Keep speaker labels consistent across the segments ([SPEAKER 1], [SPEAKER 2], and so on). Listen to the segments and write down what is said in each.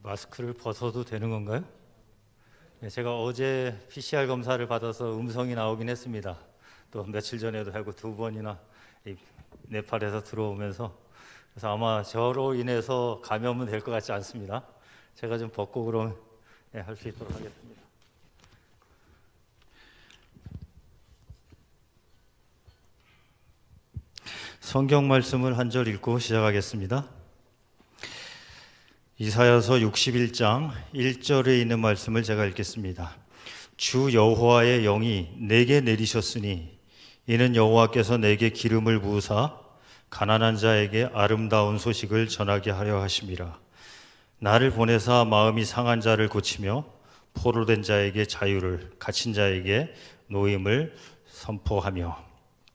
[SPEAKER 1] 마스크를 벗어도 되는 건가요? 네, 제가 어제 PCR 검사를 받아서 음성이 나오긴 했습니다. 또 며칠 전에도 하고 두 번이나 네팔에서 들어오면서, 그래서 아마 저로 인해서 감염은 될 것 같지 않습니다. 제가 좀 벗고 그러면 할 수 있도록 하겠습니다. 성경 말씀을 한 절 읽고 시작하겠습니다. 이사야서 61장 1절에 있는 말씀을 제가 읽겠습니다. 주 여호와의 영이 내게 내리셨으니 이는 여호와께서 내게 기름을 부으사 가난한 자에게 아름다운 소식을 전하게 하려 하심이라. 나를 보내사 마음이 상한 자를 고치며 포로된 자에게 자유를, 갇힌 자에게 노임을 선포하며.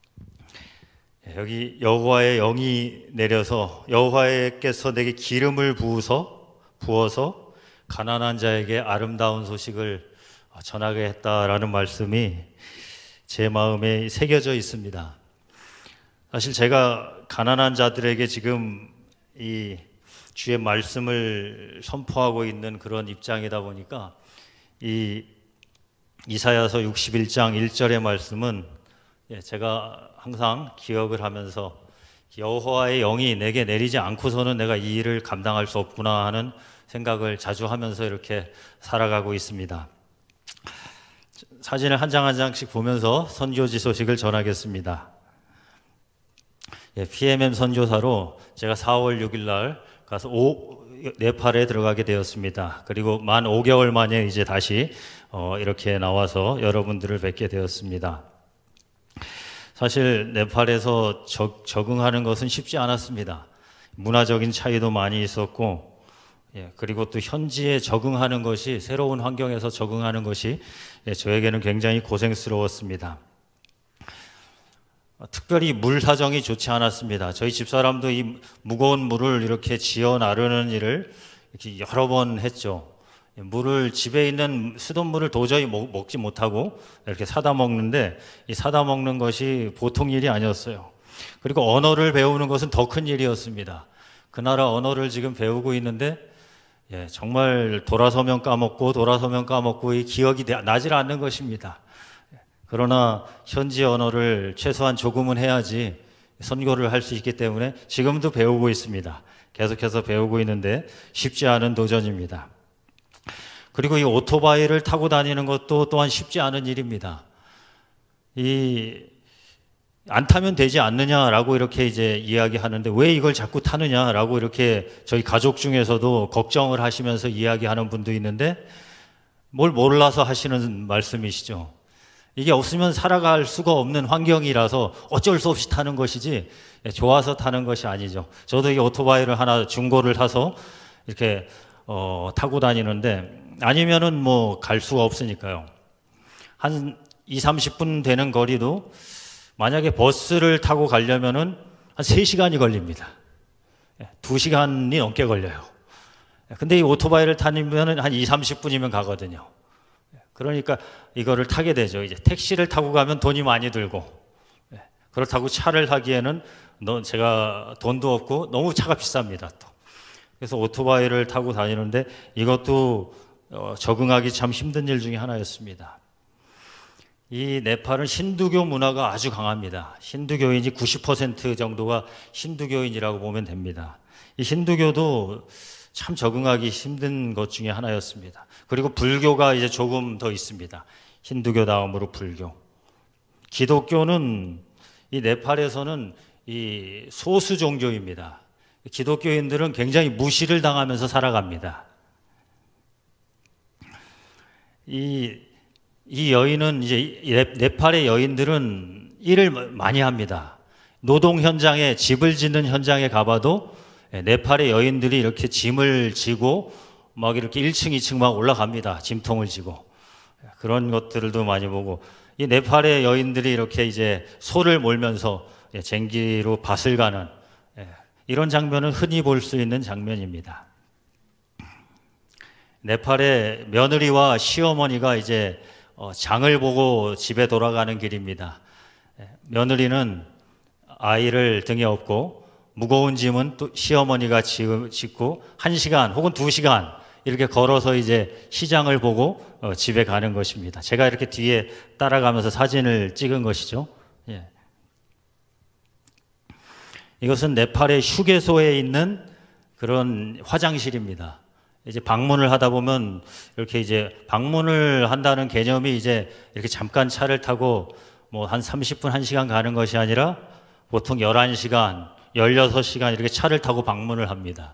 [SPEAKER 1] 여기 여호와의 영이 내려서 여호와께서 내게 기름을 부어서 가난한 자에게 아름다운 소식을 전하게 했다라는 말씀이 제 마음에 새겨져 있습니다. 사실 제가 가난한 자들에게 지금 이 주의 말씀을 선포하고 있는 그런 입장이다 보니까 이 이사야서 61장 1절의 말씀은 제가 항상 기억을 하면서 여호와의 영이 내게 내리지 않고서는 내가 이 일을 감당할 수 없구나 하는 생각을 자주 하면서 이렇게 살아가고 있습니다. 사진을 한 장 한 장씩 보면서 선교지 소식을 전하겠습니다. PMM 선교사로 제가 4월 6일 날 가서 네팔에 들어가게 되었습니다. 그리고 만 5개월 만에 이제 다시 이렇게 나와서 여러분들을 뵙게 되었습니다. 사실 네팔에서 적응하는 것은 쉽지 않았습니다. 문화적인 차이도 많이 있었고, 그리고 또 현지에 적응하는 것이, 새로운 환경에서 적응하는 것이 저에게는 굉장히 고생스러웠습니다. 특별히 물 사정이 좋지 않았습니다. 저희 집사람도 이 무거운 물을 이렇게 지어 나르는 일을 이렇게 여러 번 했죠. 물을, 집에 있는 수돗물을 도저히 먹지 못하고 이렇게 사다 먹는데, 이 사다 먹는 것이 보통 일이 아니었어요. 그리고 언어를 배우는 것은 더 큰 일이었습니다. 그 나라 언어를 지금 배우고 있는데 정말 돌아서면 까먹고 이 기억이 나질 않는 것입니다. 그러나 현지 언어를 최소한 조금은 해야지 선교를 할 수 있기 때문에 지금도 배우고 있습니다. 계속해서 배우고 있는데 쉽지 않은 도전입니다. 그리고 이 오토바이를 타고 다니는 것도 또한 쉽지 않은 일입니다. 안 타면 되지 않느냐라고 이렇게 이제 이야기하는데, 왜 이걸 자꾸 타느냐라고 이렇게 저희 가족 중에서도 걱정을 하시면서 이야기하는 분도 있는데, 뭘 몰라서 하시는 말씀이시죠. 이게 없으면 살아갈 수가 없는 환경이라서 어쩔 수 없이 타는 것이지 좋아서 타는 것이 아니죠. 저도 이 오토바이를 하나 중고를 사서 이렇게 타고 다니는데, 아니면은 뭐 갈 수가 없으니까요. 한 20-30분 되는 거리도 만약에 버스를 타고 가려면은 한 3시간이 걸립니다. 2시간이 넘게 걸려요. 근데 이 오토바이를 타면은 한 20-30분이면 가거든요. 그러니까 이거를 타게 되죠. 이제 택시를 타고 가면 돈이 많이 들고, 그렇다고 차를 하기에는 제가 돈도 없고 너무 차가 비쌉니다. 또. 그래서 오토바이를 타고 다니는데 이것도 적응하기 참 힘든 일 중에 하나였습니다. 이 네팔은 힌두교 문화가 아주 강합니다. 힌두교인이 90% 정도가 힌두교인이라고 보면 됩니다. 이 힌두교도 참 적응하기 힘든 것 중에 하나였습니다. 그리고 불교가 이제 조금 더 있습니다. 힌두교 다음으로 불교. 기독교는 이 네팔에서는 이 소수 종교입니다. 기독교인들은 굉장히 무시를 당하면서 살아갑니다. 이 여인은 이제 네팔의 여인들은 일을 많이 합니다. 노동 현장에, 집을 짓는 현장에 가봐도 네팔의 여인들이 이렇게 짐을 지고 막 이렇게 1층, 2층 막 올라갑니다. 짐통을 지고. 그런 것들도 많이 보고, 이 네팔의 여인들이 이렇게 이제 소를 몰면서 쟁기로 밭을 가는 이런 장면은 흔히 볼 수 있는 장면입니다. 네팔의 며느리와 시어머니가 이제 장을 보고 집에 돌아가는 길입니다. 며느리는 아이를 등에 업고 무거운 짐은 또 시어머니가 짓고 1시간 혹은 2시간 이렇게 걸어서 이제 시장을 보고 집에 가는 것입니다. 제가 이렇게 뒤에 따라가면서 사진을 찍은 것이죠. 예. 이것은 네팔의 휴게소에 있는 그런 화장실입니다. 이제 방문을 하다 보면 이렇게 이제 방문을 한다는 개념이 이제 이렇게 잠깐 차를 타고 뭐 한 30분, 1시간 가는 것이 아니라 보통 11시간, 16시간 이렇게 차를 타고 방문을 합니다.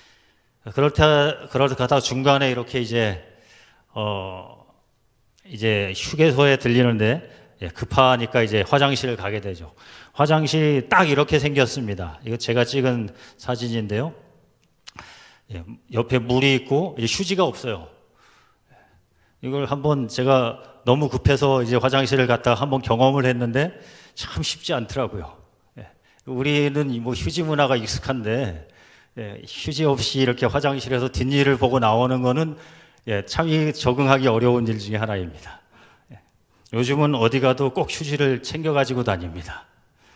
[SPEAKER 1] 그러다가 중간에 이렇게 이제 휴게소에 들리는데 급하니까 이제 화장실을 가게 되죠. 화장실이 딱 이렇게 생겼습니다. 이거 제가 찍은 사진인데요. 옆에 물이 있고 이제 휴지가 없어요. 이걸 한번 제가 너무 급해서 이제 화장실을 갔다가 한번 경험을 했는데 참 쉽지 않더라고요. 우리는 뭐 휴지 문화가 익숙한데 휴지 없이 이렇게 화장실에서 뒷일을 보고 나오는 거는 참 적응하기 어려운 일 중에 하나입니다. 요즘은 어디 가도 꼭 휴지를 챙겨 가지고 다닙니다.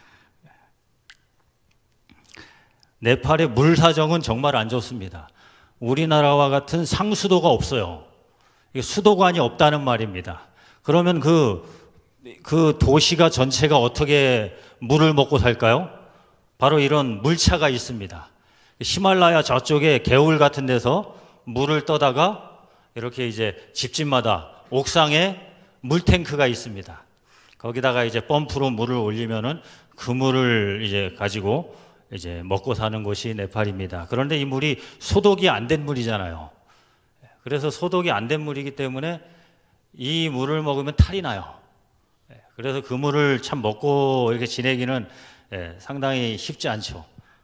[SPEAKER 1] 네팔의 물 사정은 정말 안 좋습니다. 우리나라와 같은 상수도가 없어요. 수도관이 없다는 말입니다. 그러면 그 도시가 전체가 어떻게 물을 먹고 살까요? 바로 이런 물차가 있습니다. 히말라야 저쪽에 개울 같은 데서 물을 떠다가 이렇게 이제 집집마다 옥상에 물탱크가 있습니다. 거기다가 이제 펌프로 물을 올리면은 그 물을 이제 가지고 이제 먹고 사는 곳이 네팔입니다. 그런데 이 물이 소독이 안 된 물이잖아요. 그래서 소독이 안 된 물이기 때문에 이 물을 먹으면 탈이 나요. 그래서 그 물을 참 먹고 이렇게 지내기는 상당히 쉽지 않죠.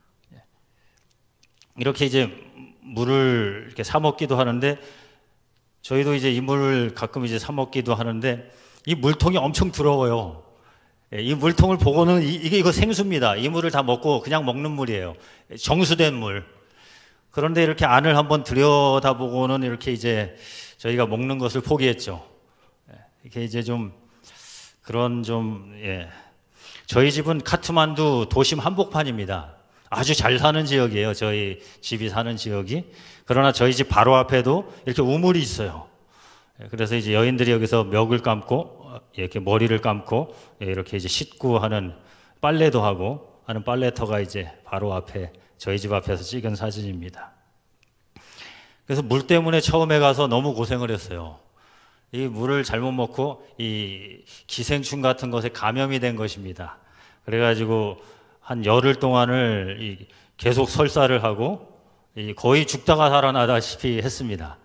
[SPEAKER 1] 이렇게 이제 물을 이렇게 사 먹기도 하는데 저희도 이제 이 물을 가끔 이제 사 먹기도 하는데 이 물통이 엄청 더러워요. 이 물통을 보고는 이거 생수입니다. 이 물을 다 먹고 그냥 먹는 물이에요. 정수된 물. 그런데 이렇게 안을 한번 들여다보고는 이렇게 이제 저희가 먹는 것을 포기했죠. 이렇게 이제 좀 그런 저희 집은 카트만두 도심 한복판입니다. 아주 잘 사는 지역이에요. 저희 집이 사는 지역이. 그러나 저희 집 바로 앞에도 이렇게 우물이 있어요. 그래서 이제 여인들이 여기서 멱을 감고 이렇게 머리를 감고 이렇게 이제 씻고 하는 빨래도 하고 하는 빨래터가 이제 바로 앞에 저희 집 앞에서 찍은 사진입니다. 그래서 물 때문에 처음에 가서 너무 고생을 했어요. 이 물을 잘못 먹고 이 기생충 같은 것에 감염이 된 것입니다. 그래가지고 한 열흘 동안을 계속 설사를 하고 거의 죽다가 살아나다시피 했습니다.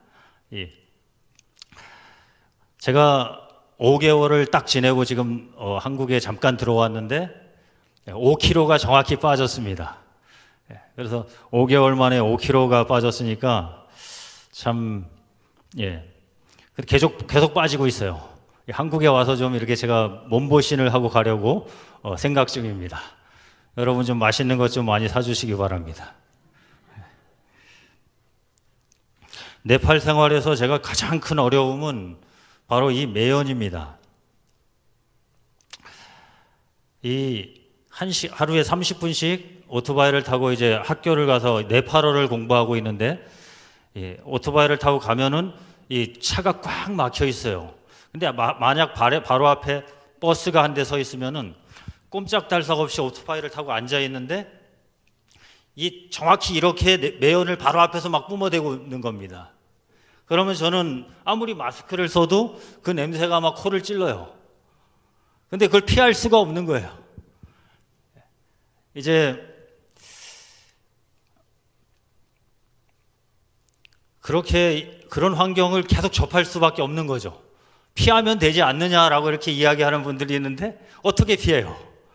[SPEAKER 1] 제가 5개월을 딱 지내고 지금 한국에 잠깐 들어왔는데 5kg가 정확히 빠졌습니다. 그래서 5개월 만에 5kg가 빠졌으니까 참 계속 빠지고 있어요. 한국에 와서 좀 이렇게 제가 몸보신을 하고 가려고 생각 중입니다. 여러분 좀 맛있는 것 좀 많이 사주시기 바랍니다. 네팔 생활에서 제가 가장 큰 어려움은 바로 이 매연입니다. 하루에 30분씩 오토바이를 타고 이제 학교를 가서 네팔어를 공부하고 있는데 오토바이를 타고 가면은 이 차가 꽉 막혀 있어요. 근데 만약 바로 앞에 버스가 한 대 서 있으면은 꼼짝달싹 없이 오토바이를 타고 앉아 있는데 정확히 이렇게 매연을 바로 앞에서 막 뿜어대고 있는 겁니다. 그러면 저는 아무리 마스크를 써도 그 냄새가 막 코를 찔러요. 근데 그걸 피할 수가 없는 거예요. 이제 그런 환경을 계속 접할 수밖에 없는 거죠. 피하면 되지 않느냐라고 이렇게 이야기하는 분들이 있는데 어떻게 피해요?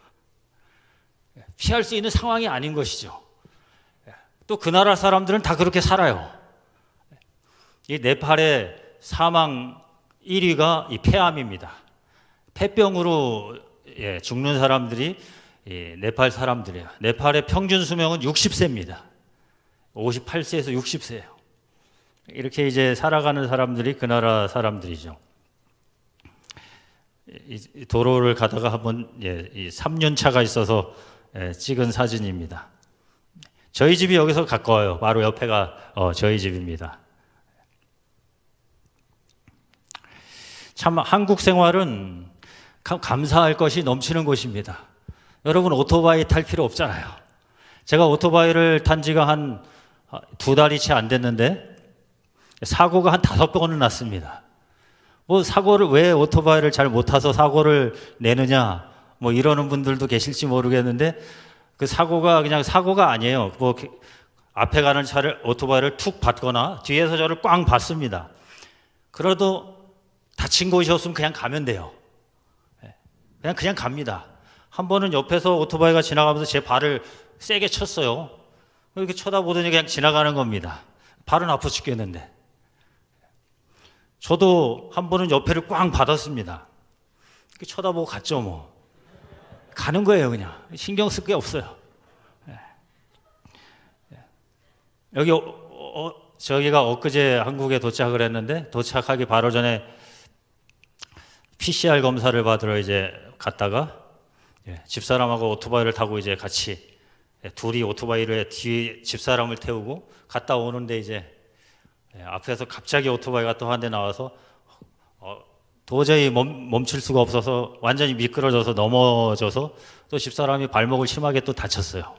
[SPEAKER 1] 피할 수 있는 상황이 아닌 것이죠. 또 그 나라 사람들은 다 그렇게 살아요. 이 네팔의 사망 1위가 이 폐암입니다. 폐병으로 죽는 사람들이 네팔 사람들이에요. 네팔의 평균 수명은 60세입니다. 58세에서 60세예요. 이렇게 이제 살아가는 사람들이 그 나라 사람들이죠. 이 도로를 가다가 한번 3년 차가 있어서 찍은 사진입니다. 저희 집이 여기서 가까워요. 바로 옆에가 저희 집입니다. 참 한국 생활은 감사할 것이 넘치는 곳입니다. 여러분 오토바이 탈 필요 없잖아요. 제가 오토바이를 탄 지가 한 2달이 채 안 됐는데 사고가 한 5번은 났습니다. 뭐 사고를 왜 오토바이를 잘 못 타서 사고를 내느냐 뭐 이러는 분들도 계실지 모르겠는데 그 사고가 그냥 사고가 아니에요. 뭐 앞에 가는 차를 오토바이를 툭 받거나 뒤에서 저를 꽝 받습니다. 그래도 다친 곳이었으면 그냥 가면 돼요. 그냥 갑니다. 한 번은 옆에서 오토바이가 지나가면서 제 발을 세게 쳤어요. 이렇게 쳐다보더니 그냥 지나가는 겁니다. 발은 아파 죽겠는데. 저도 한 번은 옆에를 꽝 받았습니다. 이렇게 쳐다보고 갔죠 뭐. 가는 거예요 그냥. 신경 쓸 게 없어요. 여기 저기가 엊그제 한국에 도착을 했는데 도착하기 바로 전에 PCR 검사를 받으러 이제 갔다가 집사람하고 오토바이를 타고 이제 같이 둘이 오토바이를 뒤에 집사람을 태우고 갔다 오는데 이제 앞에서 갑자기 오토바이가 또 한 대 나와서 도저히 멈출 수가 없어서 완전히 미끄러져서 넘어져서 또 집사람이 발목을 심하게 또 다쳤어요.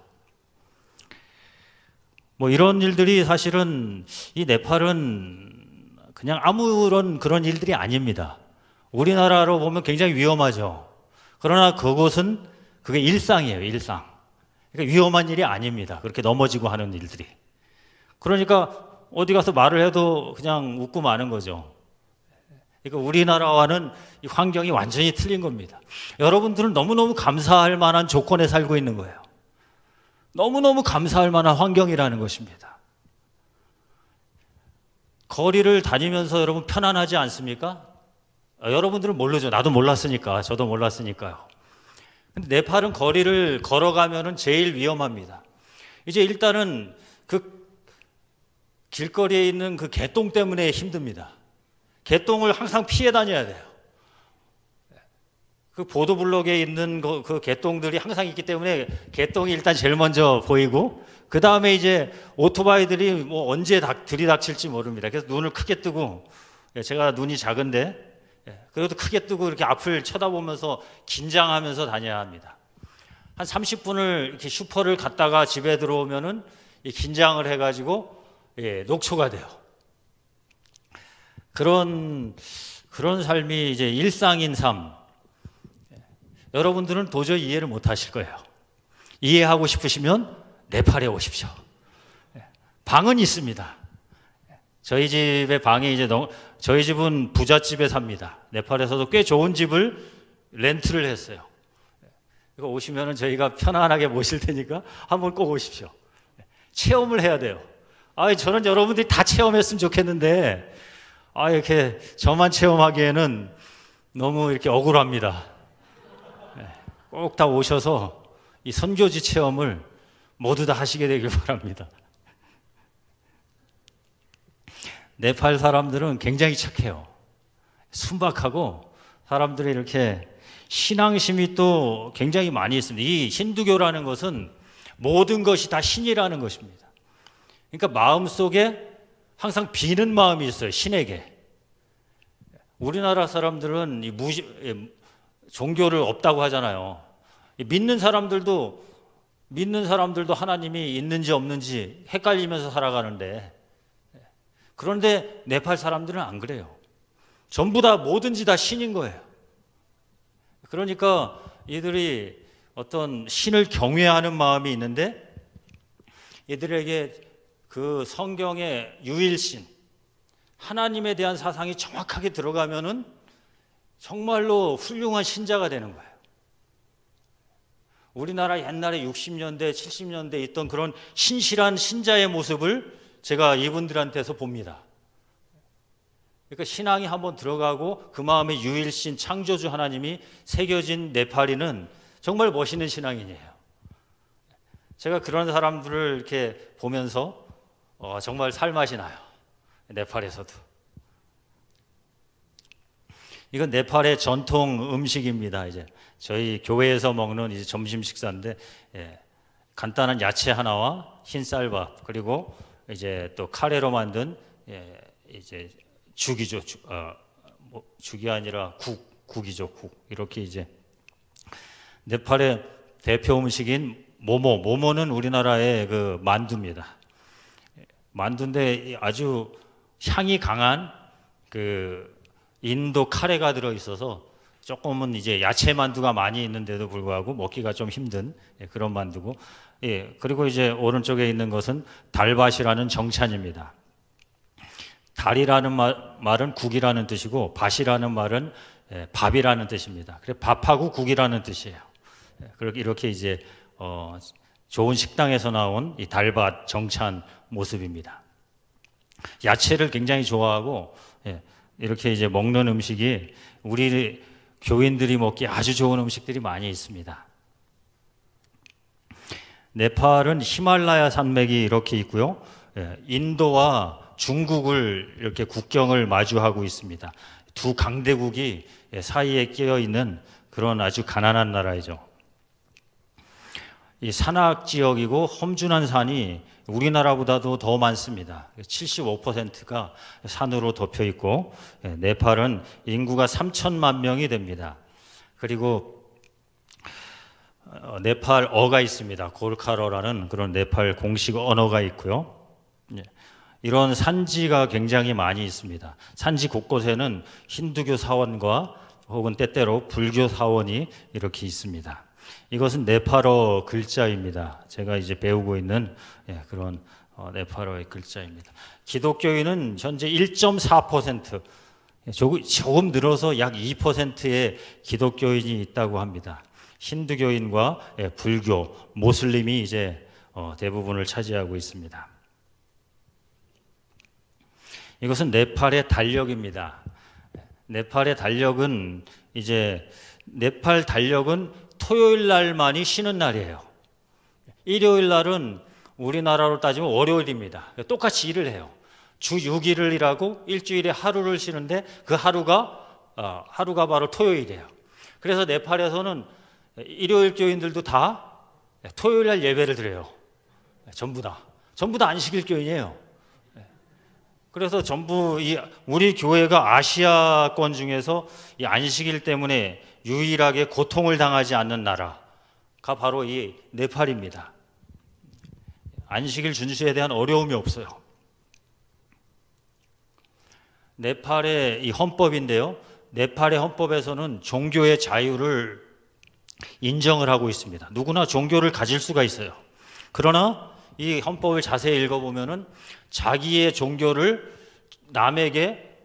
[SPEAKER 1] 뭐 이런 일들이 사실은 이 네팔은 그냥 아무런 그런 일들이 아닙니다. 우리나라로 보면 굉장히 위험하죠. 그러나 그곳은 그게 일상이에요, 일상. 그러니까 위험한 일이 아닙니다. 그렇게 넘어지고 하는 일들이. 그러니까 어디 가서 말을 해도 그냥 웃고 마는 거죠. 그러니까 우리나라와는 이 환경이 완전히 틀린 겁니다. 여러분들은 너무너무 감사할 만한 조건에 살고 있는 거예요. 너무너무 감사할 만한 환경이라는 것입니다. 거리를 다니면서 여러분 편안하지 않습니까? 여러분들은 모르죠. 나도 몰랐으니까. 저도 몰랐으니까요. 근데 네팔은 거리를 걸어가면은 제일 위험합니다. 이제 일단은 그 길거리에 있는 그 개똥 때문에 힘듭니다. 개똥을 항상 피해 다녀야 돼요. 그 보도블록에 있는 그 개똥들이 항상 있기 때문에 개똥이 일단 제일 먼저 보이고 그 다음에 이제 오토바이들이 뭐 언제 들이닥칠지 모릅니다. 그래서 눈을 크게 뜨고 제가 눈이 작은데 그래도 크게 뜨고 이렇게 앞을 쳐다보면서 긴장하면서 다녀야 합니다. 한 30분을 이렇게 슈퍼를 갔다가 집에 들어오면은 긴장을 해가지고 녹초가 돼요. 그런 삶이 이제 일상인 삶. 여러분들은 도저히 이해를 못 하실 거예요. 이해하고 싶으시면 네팔에 오십시오. 방은 있습니다. 저희 집의 방이 이제 저희 집은 부잣집에 삽니다. 네팔에서도 꽤 좋은 집을 렌트를 했어요. 이거 오시면은 저희가 편안하게 모실 테니까 한번 꼭 오십시오. 체험을 해야 돼요. 저는 여러분들이 다 체험했으면 좋겠는데, 이렇게 저만 체험하기에는 너무 이렇게 억울합니다. 꼭 다 오셔서 이 선교지 체험을 모두 다 하시게 되길 바랍니다. 네팔 사람들은 굉장히 착해요. 순박하고 사람들이 이렇게 신앙심이 또 굉장히 많이 있습니다. 이 힌두교라는 것은 모든 것이 다 신이라는 것입니다. 그러니까 마음속에 항상 비는 마음이 있어요. 신에게. 우리나라 사람들은 종교를 없다고 하잖아요. 믿는 사람들도 하나님이 있는지 없는지 헷갈리면서 살아가는데, 그런데 네팔 사람들은 안 그래요. 전부 다 뭐든지 다 신인 거예요. 그러니까 이들이 어떤 신을 경외하는 마음이 있는데, 이들에게 그 성경의 유일신, 하나님에 대한 사상이 정확하게 들어가면은 정말로 훌륭한 신자가 되는 거예요. 우리나라 옛날에 60년대, 70년대 있던 그런 신실한 신자의 모습을 제가 이분들한테서 봅니다. 그러니까 신앙이 한번 들어가고 그 마음에 유일신 창조주 하나님이 새겨진 네팔인은 정말 멋있는 신앙인이에요. 제가 그런 사람들을 이렇게 보면서 정말 살맛이 나요. 네팔에서도. 이건 네팔의 전통 음식입니다. 이제 저희 교회에서 먹는 이제 점심 식사인데, 간단한 야채 하나와 흰쌀밥, 그리고 이제 또 카레로 만든 이제 죽이죠. 뭐 죽이 아니라 국이죠, 국. 이렇게 이제 네팔의 대표 음식인 모모는 우리나라의 그 만두입니다. 만두인데 아주 향이 강한 그 인도 카레가 들어 있어서 조금은 이제 야채 만두가 많이 있는데도 불구하고 먹기가 좀 힘든 그런 만두고, 그리고 이제 오른쪽에 있는 것은 달밭이라는 정찬입니다. 달이라는 말은 국이라는 뜻이고 밭이라는 말은 밥이라는 뜻입니다. 그래서 밥하고 국이라는 뜻이에요. 이렇게 이제 좋은 식당에서 나온 이 달밭 정찬 모습입니다. 야채를 굉장히 좋아하고 이렇게 이제 먹는 음식이 우리 교인들이 먹기 아주 좋은 음식들이 많이 있습니다. 네팔은 히말라야 산맥이 이렇게 있고요. 인도와 중국을 이렇게 국경을 마주하고 있습니다. 두 강대국이 사이에 끼어 있는 그런 아주 가난한 나라이죠. 이 산악 지역이고 험준한 산이 우리나라보다도 더 많습니다. 75%가 산으로 덮여 있고, 네팔은 인구가 3천만 명이 됩니다. 그리고 네팔어가 있습니다. 골카러라는 그런 네팔 공식 언어가 있고요. 이런 산지가 굉장히 많이 있습니다. 산지 곳곳에는 힌두교 사원과 혹은 때때로 불교 사원이 이렇게 있습니다. 이것은 네팔어 글자입니다. 제가 이제 배우고 있는 그런 네팔어의 글자입니다. 기독교인은 현재 1.4%, 조금 늘어서 약 2%의 기독교인이 있다고 합니다. 힌두교인과 불교, 모슬림이 이제 대부분을 차지하고 있습니다. 이것은 네팔의 달력입니다. 네팔의 달력은 네팔 달력은 토요일 날만이 쉬는 날이에요. 일요일 날은 우리나라로 따지면 월요일입니다. 똑같이 일을 해요. 주 6일을 일하고 일주일에 하루를 쉬는데 그 하루가 바로 토요일이에요. 그래서 네팔에서는 일요일 교인들도 다 토요일 날 예배를 드려요. 전부 다 안식일 교인이에요. 그래서 전부 우리 교회가 아시아권 중에서 이 안식일 때문에 유일하게 고통을 당하지 않는 나라가 바로 이 네팔입니다. 안식일 준수에 대한 어려움이 없어요. 네팔의 이 헌법인데요. 네팔의 헌법에서는 종교의 자유를 인정을 하고 있습니다. 누구나 종교를 가질 수가 있어요. 그러나 이 헌법을 자세히 읽어보면은 자기의 종교를 남에게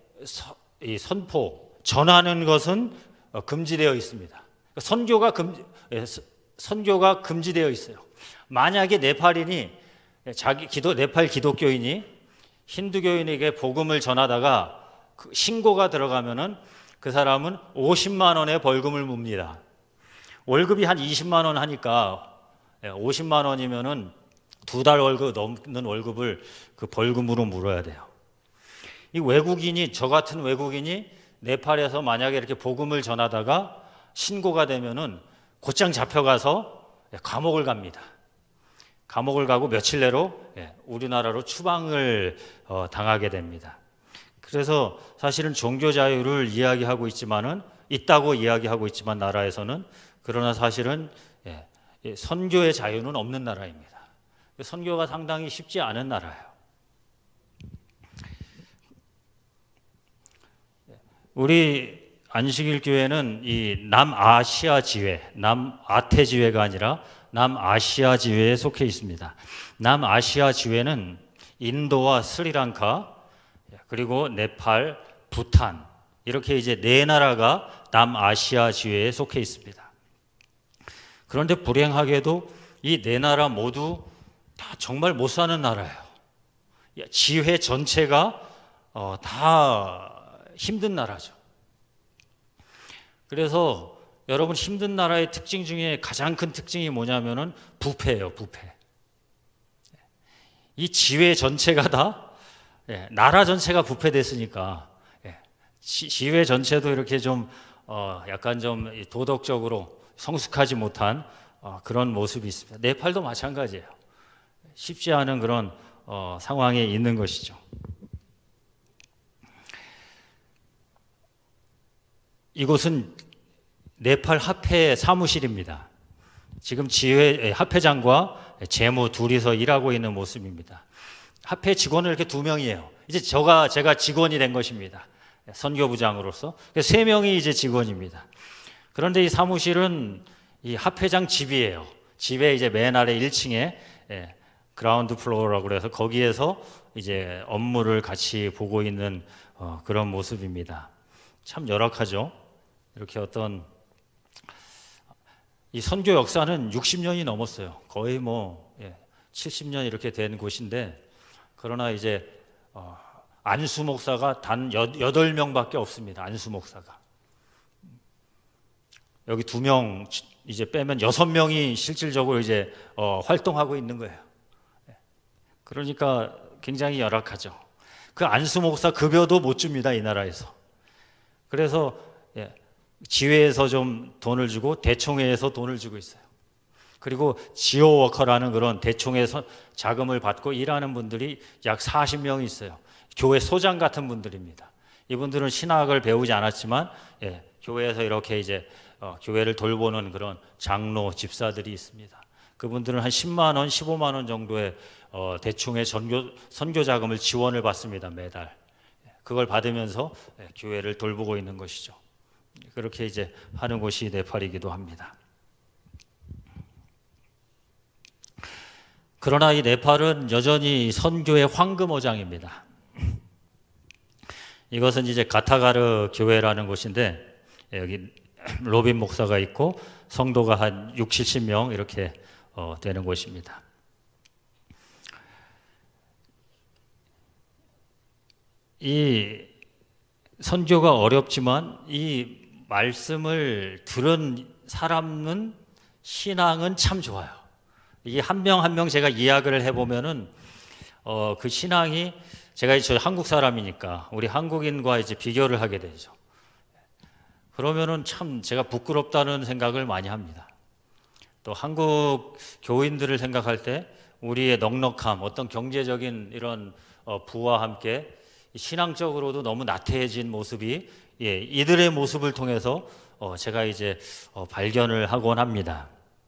[SPEAKER 1] 전하는 것은 금지되어 있습니다. 선교가 금지되어 있어요. 만약에 네팔 기독교인이 힌두교인에게 복음을 전하다가 신고가 들어가면은 그 사람은 50만 원의 벌금을 묻니다. 월급이 한 20만 원 하니까 50만 원이면은 2달 월급 넘는 월급을 그 벌금으로 물어야 돼요. 저 같은 외국인이 네팔에서 만약에 이렇게 복음을 전하다가 신고가 되면은 곧장 잡혀가서 감옥을 갑니다. 감옥을 가고 며칠 내로 우리나라로 추방을 당하게 됩니다. 그래서 사실은 종교 자유를 있다고 이야기하고 있지만 나라에서는, 그러나 사실은 선교의 자유는 없는 나라입니다. 선교가 상당히 쉽지 않은 나라예요. 우리 안식일 교회는 이 남아시아 지회, 남아태 지회가 아니라 남아시아 지회에 속해 있습니다. 남아시아 지회는 인도와 스리랑카, 그리고 네팔, 부탄, 이렇게 이제 4나라가 남아시아 지회에 속해 있습니다. 그런데 불행하게도 이 4나라 모두 다 정말 못 사는 나라예요. 지회 전체가 다 힘든 나라죠. 그래서 여러분, 힘든 나라의 특징 중에 가장 큰 특징이 뭐냐면은 부패예요, 부패. 이 지회 전체가 다, 나라 전체가 부패됐으니까, 지회 전체도 이렇게 좀, 약간 좀 도덕적으로 성숙하지 못한 그런 모습이 있습니다. 네팔도 마찬가지예요. 쉽지 않은 그런 상황에 있는 것이죠. 이곳은 네팔 합회 사무실입니다. 지금 지회 합회장과 재무 둘이서 일하고 있는 모습입니다. 합회 직원은 이렇게 2명이에요. 이제 제가 직원이 된 것입니다. 선교부장으로서. 3명이 이제 직원입니다. 그런데 이 사무실은 이 합회장 집이에요. 집에 이제 맨 아래 1층에 그라운드 플로어라고 그래서 거기에서 이제 업무를 같이 보고 있는 그런 모습입니다. 참 열악하죠. 이렇게 어떤 이 선교 역사는 60년이 넘었어요. 거의 뭐 70년 이렇게 된 곳인데, 그러나 이제 안수 목사가 단 8명밖에 없습니다. 안수 목사가. 여기 2명 이제 빼면 6명이 실질적으로 이제 활동하고 있는 거예요. 그러니까 굉장히 열악하죠. 그 안수 목사 급여도 못 줍니다, 이 나라에서. 그래서 지회에서 좀 돈을 주고 대총회에서 돈을 주고 있어요. 그리고 지오워커라는 그런 대총회에서 자금을 받고 일하는 분들이 약 40명이 있어요. 교회 소장 같은 분들입니다. 이분들은 신학을 배우지 않았지만 교회에서 이렇게 이제 교회를 돌보는 그런 장로, 집사들이 있습니다. 그분들은 한 10만 원, 15만 원 정도의 대충의 선교 자금을 지원을 받습니다, 매달. 그걸 받으면서 교회를 돌보고 있는 것이죠. 그렇게 이제 하는 곳이 네팔이기도 합니다. 그러나 이 네팔은 여전히 선교의 황금어장입니다. 이것은 이제 가타가르 교회라는 곳인데, 여기 로빈 목사가 있고 성도가 한 6, 70명 이렇게 되는 곳입니다. 이 선교가 어렵지만 이 말씀을 들은 사람은 신앙은 참 좋아요. 이 한 명 한 명 제가 이야기를 해보면은 그 신앙이, 제가 저 한국 사람이니까 우리 한국인과 이제 비교를 하게 되죠. 그러면은 참 제가 부끄럽다는 생각을 많이 합니다. 또 한국 교인들을 생각할 때 우리의 넉넉함, 어떤 경제적인 이런 부와 함께 신앙적으로도 너무 나태해진 모습이 이들의 모습을 통해서 제가 이제 발견을 하곤 합니다.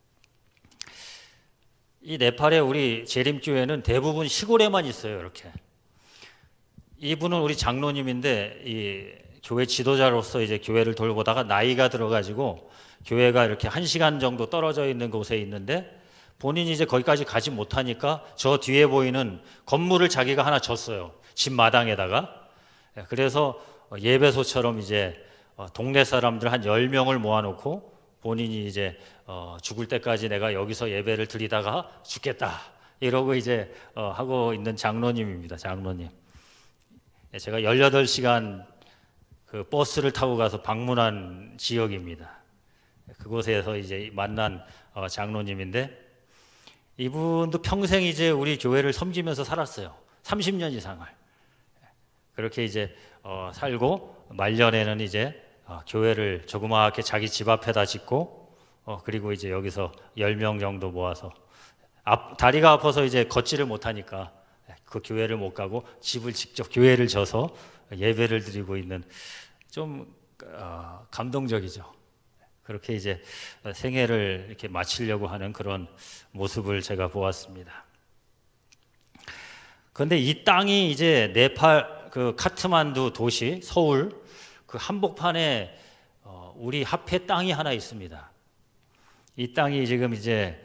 [SPEAKER 1] 이 네팔의 우리 재림교회는 대부분 시골에만 있어요. 이렇게. 이분은 우리 장로님인데 이 교회 지도자로서 이제 교회를 돌보다가 나이가 들어가지고 교회가 이렇게 1시간 정도 떨어져 있는 곳에 있는데, 본인이 이제 거기까지 가지 못하니까 저 뒤에 보이는 건물을 자기가 하나 졌어요. 집 마당에다가. 그래서 예배소처럼 이제 동네 사람들 한 10명을 모아놓고 본인이 이제 죽을 때까지 내가 여기서 예배를 드리다가 죽겠다 이러고 이제 하고 있는 장로님입니다. 장로님. 제가 18시간 그 버스를 타고 가서 방문한 지역입니다. 그곳에서 이제 만난 장로님인데, 이분도 평생 이제 우리 교회를 섬기면서 살았어요. 30년 이상을. 그렇게 이제 살고 말년에는 이제 교회를 조그맣게 자기 집 앞에다 짓고 그리고 이제 여기서 10명 정도 모아서 다리가 아파서 이제 걷지를 못하니까 그 교회를 못 가고 집을 직접 교회를 져서 예배를 드리고 있는, 좀 감동적이죠. 그렇게 이제 생애를 이렇게 마치려고 하는 그런 모습을 제가 보았습니다. 그런데 이 땅이 이제 네팔 그 카트만두 도시, 서울 그 한복판에 우리 합회 땅이 하나 있습니다. 이 땅이 지금 이제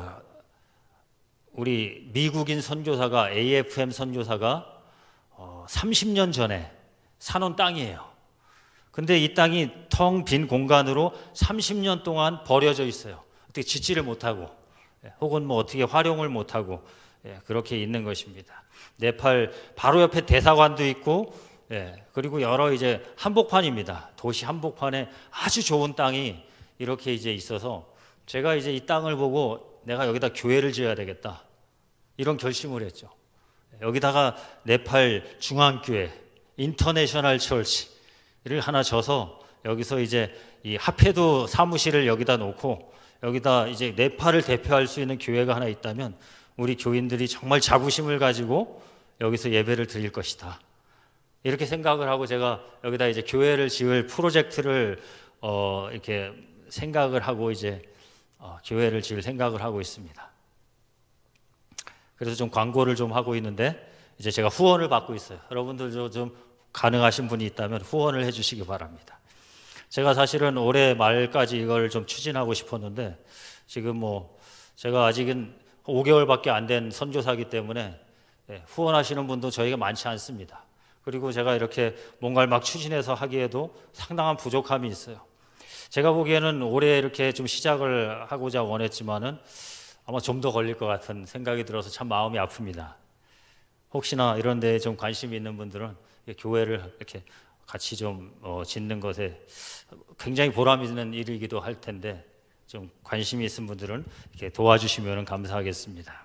[SPEAKER 1] 우리 미국인 선교사가, AFM 선교사가 30년 전에 사놓은 땅이에요. 근데 이 땅이 텅 빈 공간으로 30년 동안 버려져 있어요. 어떻게 짓지를 못하고 혹은 뭐 어떻게 활용을 못하고 그렇게 있는 것입니다. 네팔 바로 옆에 대사관도 있고 그리고 여러 이제 한복판입니다. 도시 한복판에 아주 좋은 땅이 이렇게 이제 있어서 제가 이제 이 땅을 보고 내가 여기다 교회를 지어야 되겠다 이런 결심을 했죠. 여기다가 네팔 중앙교회 인터내셔널 처치를 하나 져서 여기서 이제 이 합회도 사무실을 여기다 놓고 여기다 이제 네팔을 대표할 수 있는 교회가 하나 있다면 우리 교인들이 정말 자부심을 가지고 여기서 예배를 드릴 것이다. 이렇게 생각을 하고 제가 여기다 이제 교회를 지을 프로젝트를 이렇게 생각을 하고 이제 교회를 지을 생각을 하고 있습니다. 그래서 좀 광고를 좀 하고 있는데 이제 제가 후원을 받고 있어요. 여러분들도 좀 가능하신 분이 있다면 후원을 해주시기 바랍니다. 제가 사실은 올해 말까지 이걸 좀 추진하고 싶었는데 지금 뭐 제가 아직은 5개월밖에 안 된 선교사이기 때문에 후원하시는 분도 저희가 많지 않습니다. 그리고 제가 이렇게 뭔가를 막 추진해서 하기에도 상당한 부족함이 있어요. 제가 보기에는 올해 이렇게 좀 시작을 하고자 원했지만은 아마 좀 더 걸릴 것 같은 생각이 들어서 참 마음이 아픕니다. 혹시나 이런 데에 좀 관심이 있는 분들은 교회를 이렇게 같이 좀 짓는 것에 굉장히 보람 있는 일이기도 할 텐데 좀 관심이 있는 분들은 이렇게 도와주시면 감사하겠습니다.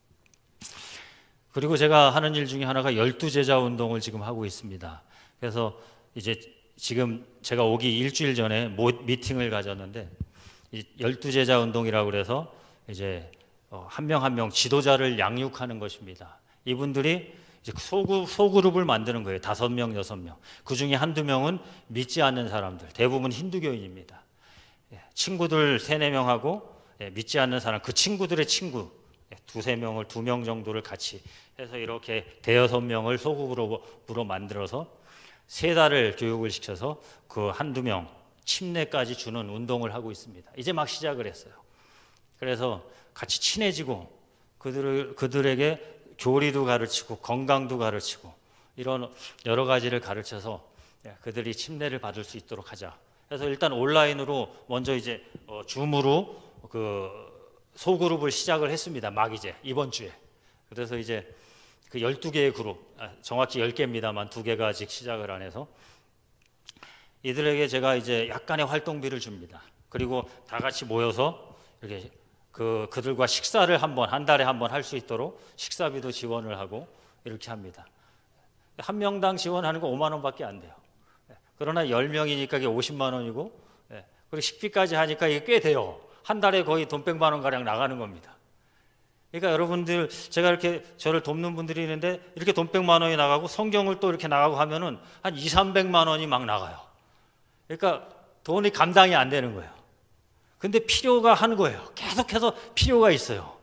[SPEAKER 1] 그리고 제가 하는 일 중에 하나가 12제자 운동을 지금 하고 있습니다. 그래서 이제 지금 제가 오기 일주일 전에 미팅을 가졌는데 12제자 운동이라고 그래서 이제 한 명 한 명 지도자를 양육하는 것입니다. 이분들이 이제 소그룹을 만드는 거예요. 5명, 6명. 그 중에 한두 명은 믿지 않는 사람들, 대부분 힌두교인입니다. 친구들 3, 4명하고 믿지 않는 사람, 그 친구들의 친구 2, 3명을 2명 정도를 같이 해서 이렇게 5-6명을 소그룹으로 만들어서 3달을 교육을 시켜서 그 한두 명 침례까지 주는 운동을 하고 있습니다. 이제 막 시작을 했어요. 그래서 같이 친해지고 그들에게 교리도 가르치고 건강도 가르치고 이런 여러 가지를 가르쳐서 그들이 침례를 받을 수 있도록 하자. 그래서 일단 온라인으로 먼저 이제 줌으로 그 소그룹을 시작을 했습니다. 막 이제 이번 주에. 그래서 이제 그 12개의 그룹, 정확히 10개입니다만 2개가 아직 시작을 안 해서 이들에게 제가 이제 약간의 활동비를 줍니다. 그리고 다 같이 모여서 이렇게 그들과 식사를 한 달에 한 번 할 수 있도록 식사비도 지원을 하고 이렇게 합니다. 한 명당 지원하는 거 5만 원밖에 안 돼요. 그러나 10명이니까 이게 50만 원이고 그리고 식비까지 하니까 이게 꽤 돼요. 한 달에 거의 돈 100만 원 가량 나가는 겁니다. 그러니까 여러분들 제가 이렇게 저를 돕는 분들이 있는데 이렇게 돈 100만 원이 나가고 성경을 또 이렇게 나가고 하면은 한 200~300만 원이 막 나가요. 그러니까 돈이 감당이 안 되는 거예요. 근데 필요가 하는 거예요. 계속해서 필요가 있어요.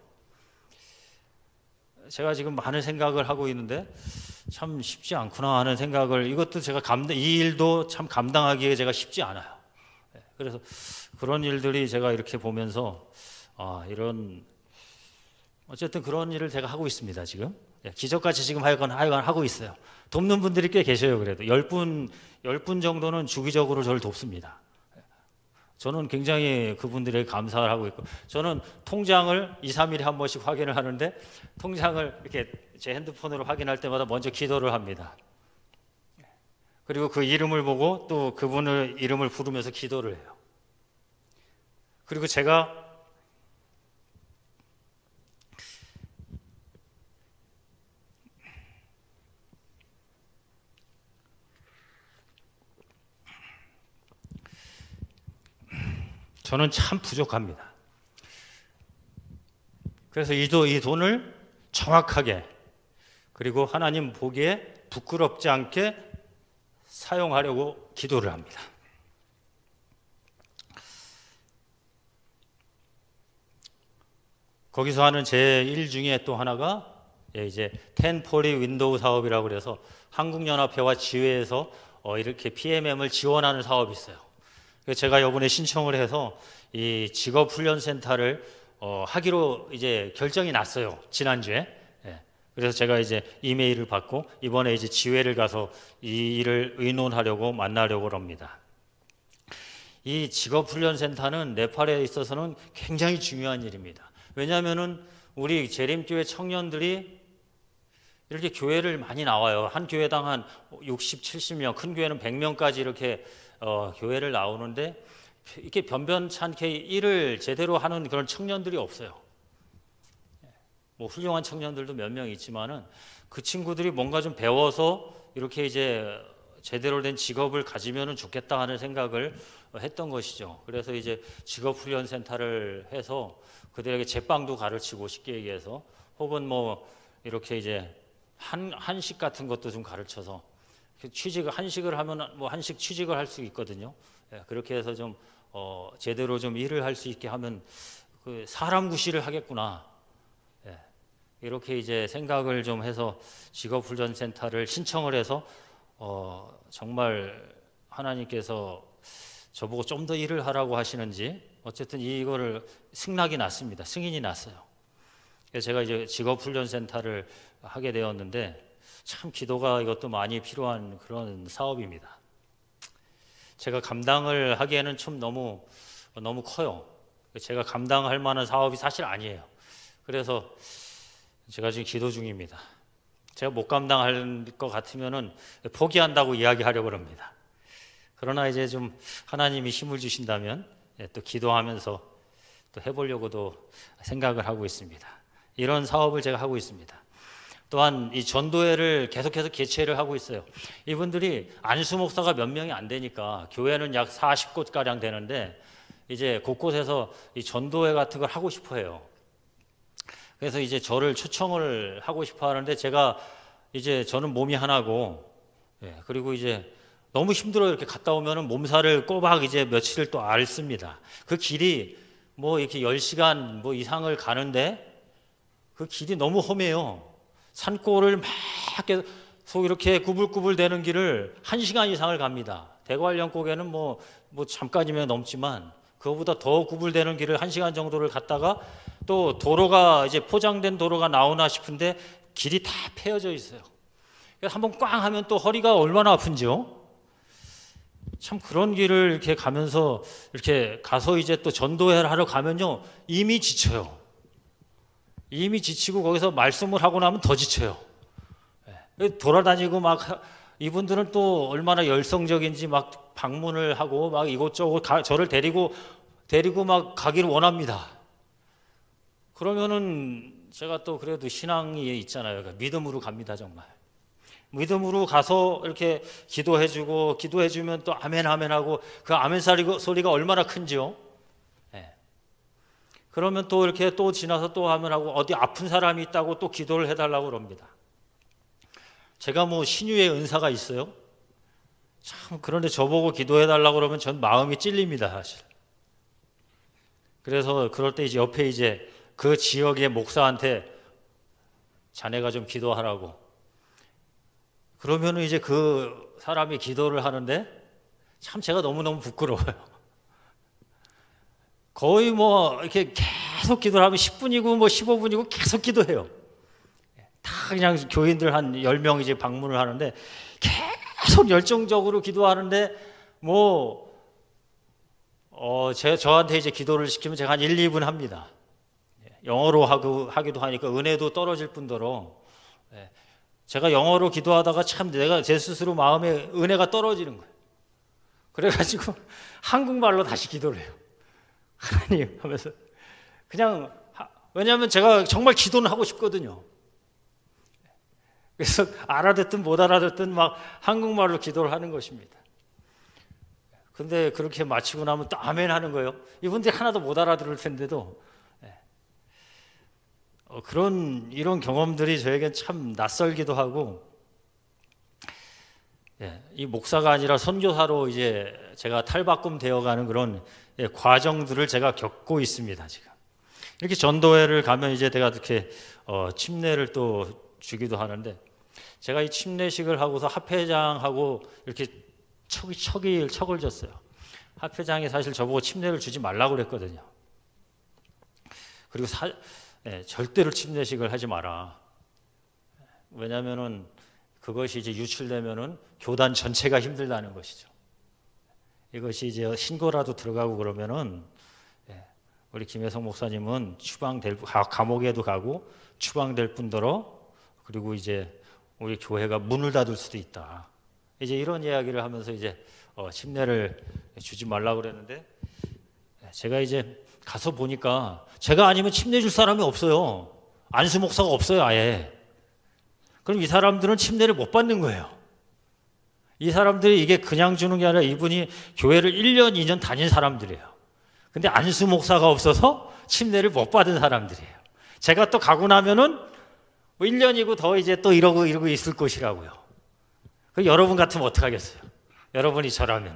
[SPEAKER 1] 제가 지금 많은 생각을 하고 있는데 참 쉽지 않구나 하는 생각을 이것도 제가 이 일도 참 감당하기에 제가 쉽지 않아요. 그래서 그런 일들이 제가 이렇게 보면서 이런 어쨌든 그런 일을 제가 하고 있습니다. 지금 기적같이 지금 하여간 하고 있어요. 돕는 분들이 꽤 계셔요. 그래도 10분 정도는 주기적으로 저를 돕습니다. 저는 굉장히 그분들에게 감사를 하고 있고 저는 통장을 2, 3일에 한 번씩 확인을 하는데 통장을 이렇게 제 핸드폰으로 확인할 때마다 먼저 기도를 합니다. 그리고 그 이름을 보고 또 그분의 이름을 부르면서 기도를 해요. 그리고 제가 저는 참 부족합니다. 그래서 이 돈을 정확하게 그리고 하나님 보기에 부끄럽지 않게 사용하려고 기도를 합니다. 거기서 하는 제 일 중에 또 하나가 이제 텐포리 윈도우 사업이라고 그래서 한국연합회와 지회에서 이렇게 PMM을 지원하는 사업이 있어요. 제가 이번에 신청을 해서 이 직업훈련센터를 하기로 이제 결정이 났어요. 지난주에. 그래서 제가 이제 이메일을 받고 이번에 이제 지회를 가서 이 일을 의논하려고 만나려고 합니다. 이 직업훈련센터는 네팔에 있어서는 굉장히 중요한 일입니다. 왜냐하면은 우리 재림교회 청년들이 이렇게 교회를 많이 나와요. 한 교회당 한 60, 70명, 큰 교회는 100명까지 이렇게 교회를 나오는데 이렇게 변변찮게 일을 제대로 하는 그런 청년들이 없어요. 뭐 훌륭한 청년들도 몇 명 있지만은 그 친구들이 뭔가 좀 배워서 이렇게 이제 제대로 된 직업을 가지면은 좋겠다 하는 생각을 했던 것이죠. 그래서 이제 직업훈련센터를 해서 그들에게 제빵도 가르치고 쉽게 얘기해서 혹은 뭐 이렇게 이제 한식 같은 것도 좀 가르쳐서 한식을 하면 뭐 한식 취직을 할 수 있거든요. 예, 그렇게 해서 좀 제대로 좀 일을 할 수 있게 하면 그 사람 구실을 하겠구나. 예, 이렇게 이제 생각을 좀 해서 직업훈련센터를 신청을 해서 정말 하나님께서 저보고 좀 더 일을 하라고 하시는지 어쨌든 이거를 승낙이 났습니다. 승인이 났어요. 그래서 제가 이제 직업훈련센터를 하게 되었는데 참 기도가 이것도 많이 필요한 그런 사업입니다. 제가 감당을 하기에는 좀 너무 커요. 제가 감당할 만한 사업이 사실 아니에요. 그래서 제가 지금 기도 중입니다. 제가 못 감당할 것 같으면은 포기한다고 이야기하려고 합니다. 그러나 이제 좀 하나님이 힘을 주신다면 또 기도하면서 또 해보려고도 생각을 하고 있습니다. 이런 사업을 제가 하고 있습니다. 또한 이 전도회를 계속해서 개최를 하고 있어요. 이분들이 안수 목사가 몇 명이 안 되니까 교회는 약 40곳 가량 되는데 이제 곳곳에서 이 전도회 같은 걸 하고 싶어 해요. 그래서 이제 저를 초청을 하고 싶어 하는데 제가 이제 저는 몸이 하나고 그리고 이제 너무 힘들어요. 이렇게 갔다 오면은 몸살을 꼬박 이제 며칠을 또 앓습니다. 그 길이 뭐 이렇게 10시간 뭐 이상을 가는데 그 길이 너무 험해요. 산골을 막 계속 이렇게 구불구불 되는 길을 1시간 이상을 갑니다. 대관령곡에는 뭐 잠깐이면 넘지만 그거보다 더 구불되는 길을 1시간 정도를 갔다가 또 도로가 이제 포장된 도로가 나오나 싶은데 길이 다 패여져 있어요. 그래서 한번 꽝 하면 또 허리가 얼마나 아픈지요. 참 그런 길을 이렇게 가면서 이렇게 가서 이제 또 전도회를 하러 가면요 이미 지쳐요. 이미 지치고 거기서 말씀을 하고 나면 더 지쳐요. 돌아다니고 막 이분들은 또 얼마나 열성적인지 막 방문을 하고 막 이곳저곳 저를 데리고 막 가기를 원합니다. 그러면은 제가 또 그래도 신앙이 있잖아요. 그러니까 믿음으로 갑니다. 정말 믿음으로 가서 이렇게 기도해주고 기도해주면 또 아멘 아멘 하고 그 아멘 소리가 얼마나 큰지요. 그러면 또 이렇게 또 지나서 또 하면 하고 어디 아픈 사람이 있다고 또 기도를 해달라고 그럽니다. 제가 뭐 신유의 은사가 있어요? 참 그런데 저보고 기도해달라고 그러면 전 마음이 찔립니다 사실. 그래서 그럴 때 이제 옆에 이제 그 지역의 목사한테 자네가 좀 기도하라고 그러면은 이제 그 사람이 기도를 하는데 참 제가 너무너무 부끄러워요. 거의 뭐 이렇게 계속 기도를 하면 10분이고 뭐 15분이고 계속 기도해요. 다 그냥 교인들 한 10명 이제 방문을 하는데 계속 열정적으로 기도하는데 뭐 저한테 이제 기도를 시키면 제가 한 1, 2분 합니다. 영어로 하기도 하니까 은혜도 떨어질 뿐더러 제가 영어로 기도하다가 참 내가 제 스스로 마음에 은혜가 떨어지는 거예요. 그래가지고 한국말로 다시 기도를 해요. 하나님 하면서 그냥 왜냐하면 제가 정말 기도는 하고 싶거든요. 그래서 알아듣든 못 알아듣든 막 한국말로 기도를 하는 것입니다. 근데 그렇게 마치고 나면 또 아멘 하는 거예요. 이분들이 하나도 못 알아들을 텐데도 이런 경험들이 저에겐 참 낯설기도 하고 이 목사가 아니라 선교사로 이제 제가 탈바꿈 되어가는 그런 과정들을 제가 겪고 있습니다. 지금 이렇게 전도회를 가면 이제 내가 이렇게 침례를 또 주기도 하는데 제가 이 침례식을 하고서 합회장하고 이렇게 척을 졌어요. 합회장이 사실 저보고 침례를 주지 말라고 그랬거든요. 그리고 절대로 침례식을 하지 마라. 왜냐하면은 그것이 이제 유출되면은 교단 전체가 힘들다는 것이죠. 이것이 이제 신고라도 들어가고 그러면은 우리 김혜성 목사님은 감옥에도 가고 추방될 뿐더러 그리고 이제 우리 교회가 문을 닫을 수도 있다. 이제 이런 이야기를 하면서 이제 침례를 주지 말라고 그랬는데 제가 이제 가서 보니까 제가 아니면 침례 줄 사람이 없어요. 안수 목사가 없어요, 아예. 그럼 이 사람들은 침례를 못 받는 거예요. 이 사람들이 이게 그냥 주는 게 아니라 이분이 교회를 1년, 2년 다닌 사람들이에요. 근데 안수 목사가 없어서 침례를 못 받은 사람들이에요. 제가 또 가고 나면은 뭐 1년이고 더 이제 또 이러고 있을 것이라고요. 그 여러분 같으면 어떡하겠어요? 여러분이 저라면.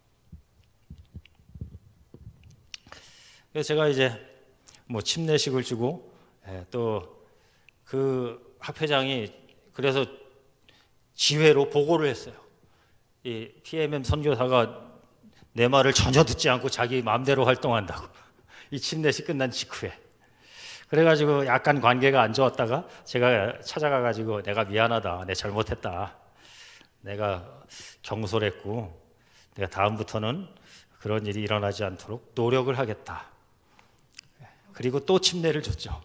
[SPEAKER 1] 그래서 제가 이제 뭐 침례식을 주고 또 그 학회장이 그래서 지회로 보고를 했어요. 이 PMM 선교사가 내 말을 전혀 듣지 않고 자기 마음대로 활동한다고. 이 침례식 끝난 직후에. 그래가지고 약간 관계가 안 좋았다가 제가 찾아가가지고 내가 미안하다, 내가 잘못했다, 내가 경솔했고 내가 다음부터는 그런 일이 일어나지 않도록 노력을 하겠다. 그리고 또 침례를 줬죠.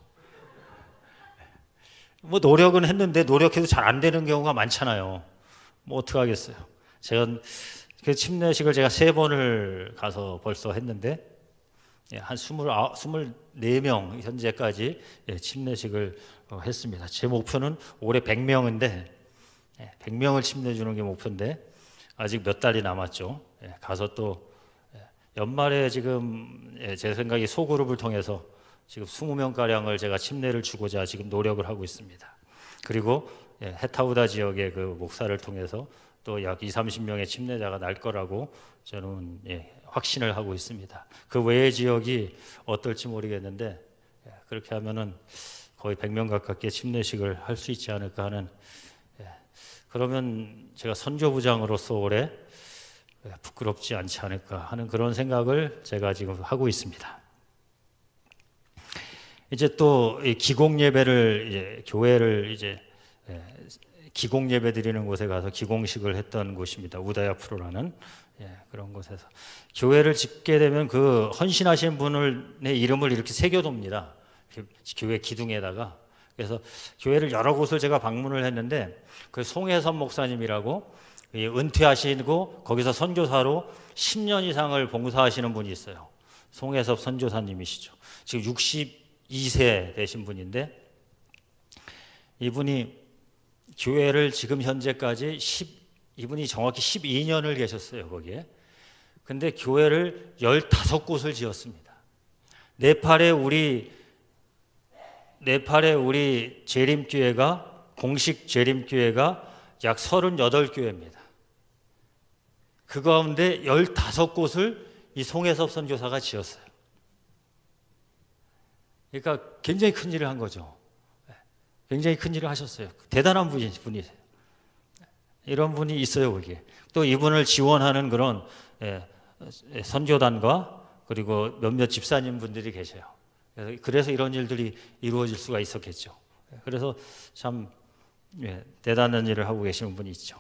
[SPEAKER 1] 뭐 노력은 했는데 노력해도 잘 안 되는 경우가 많잖아요. 뭐 어떡하겠어요. 제가 그 침례식을 제가 3번을 가서 벌써 했는데 한 24명 현재까지 침례식을 했습니다. 제 목표는 올해 100명인데 100명을 침례 주는 게 목표인데 아직 몇 달이 남았죠. 가서 또 연말에 지금 제 생각에 소그룹을 통해서 지금 20명가량을 제가 침례를 주고자 지금 노력을 하고 있습니다. 그리고 해타우다 지역의 그 목사를 통해서 또 약 20-30명의 침례자가 날 거라고 저는 확신을 하고 있습니다. 그 외의 지역이 어떨지 모르겠는데 그렇게 하면은 거의 100명 가깝게 침례식을 할 수 있지 않을까 하는, 그러면 제가 선교부장으로서 올해 부끄럽지 않지 않을까 하는 그런 생각을 제가 지금 하고 있습니다. 이제 또 기공 예배를 이제 교회를 이제 기공 예배 드리는 곳에 가서 기공식을 했던 곳입니다. 우다야프로라는 그런 곳에서 교회를 짓게 되면 그 헌신하신 분의 이름을 이렇게 새겨둡니다. 교회 기둥에다가. 그래서 교회를 여러 곳을 제가 방문을 했는데 그 송혜선 목사님이라고 은퇴하시고 거기서 선교사로 10년 이상을 봉사하시는 분이 있어요. 송혜섭 선교사님이시죠. 지금 62세 되신 분인데 이분이 교회를 지금 현재까지 이분이 정확히 12년을 계셨어요, 거기에. 근데 교회를 15곳을 지었습니다. 네팔의 우리 재림교회가, 공식 재림교회가 약 38교회입니다. 그 가운데 15곳을 이 송혜섭 선교사가 지었어요. 그러니까 굉장히 큰 일을 한 거죠. 굉장히 큰 일을 하셨어요. 대단한 분이세요. 이런 분이 있어요, 거기에. 또 이분을 지원하는 그런 선교단과 그리고 몇몇 집사님 분들이 계세요. 그래서 이런 일들이 이루어질 수가 있었겠죠. 그래서 참 대단한 일을 하고 계시는 분이 있죠.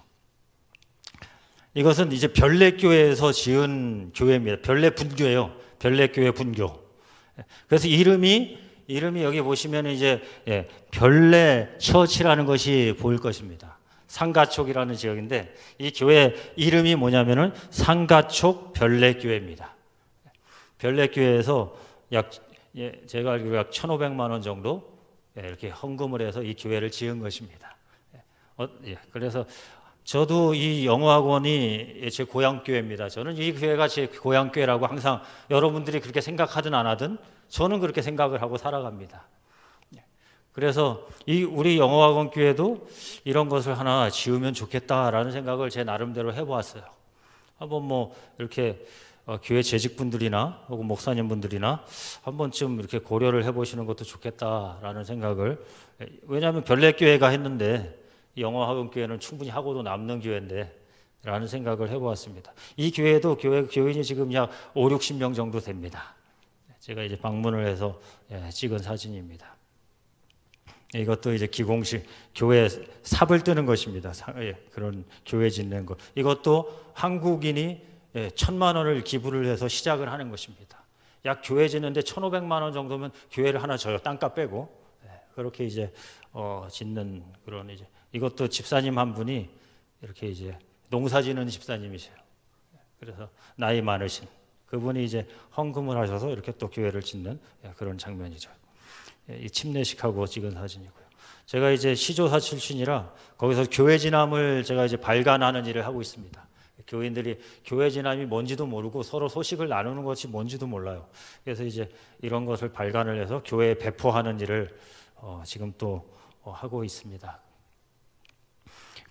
[SPEAKER 1] 이것은 이제 별내교회에서 지은 교회입니다. 별내 분교예요. 별내교회 분교. 그래서 이름이 여기 보시면 이제 별내 처치라는 것이 보일 것입니다. 상가촉이라는 지역인데 이 교회 이름이 뭐냐면은 상가촉 별내교회입니다. 별내교회에서 제가 알기로 약 1,500만 원 정도 이렇게 헌금을 해서 이 교회를 지은 것입니다. 그래서 저도 이 영어학원이 제 고향교회입니다. 저는 이 교회가 제 고향교회라고 항상 여러분들이 그렇게 생각하든 안 하든 저는 그렇게 생각을 하고 살아갑니다. 그래서 우리 영어학원 교회도 이런 것을 하나 지으면 좋겠다라는 생각을 제 나름대로 해보았어요. 한번 뭐 이렇게 교회 재직분들이나 혹은 목사님분들이나 한 번쯤 이렇게 고려를 해보시는 것도 좋겠다라는 생각을, 왜냐하면 별내교회가 했는데 영어학원 교회는 충분히 하고도 남는 교회인데 라는 생각을 해보았습니다. 이 교회도 교인이 지금 약 50-60명 정도 됩니다. 제가 이제 방문을 해서 찍은 사진입니다. 이것도 이제 기공식 교회 삽을 뜨는 것입니다. 그런 교회 짓는 것. 이것도 한국인이 1,000만 원을 기부를 해서 시작을 하는 것입니다. 약 교회 짓는데 1,500만 원 정도면 교회를 하나 져요. 땅값 빼고. 그렇게 이제 짓는 그런 이제, 이것도 집사님 한 분이 이렇게 이제 농사 지는 집사님이세요. 그래서 나이 많으신 그분이 이제 헌금을 하셔서 이렇게 또 교회를 짓는 그런 장면이죠. 이 침례식하고 찍은 사진이고요. 제가 이제 시조사 출신이라 거기서 교회 진암을 제가 이제 발간하는 일을 하고 있습니다. 교인들이 교회 진암이 뭔지도 모르고 서로 소식을 나누는 것이 뭔지도 몰라요. 그래서 이제 이런 것을 발간을 해서 교회에 배포하는 일을 지금 또 하고 있습니다.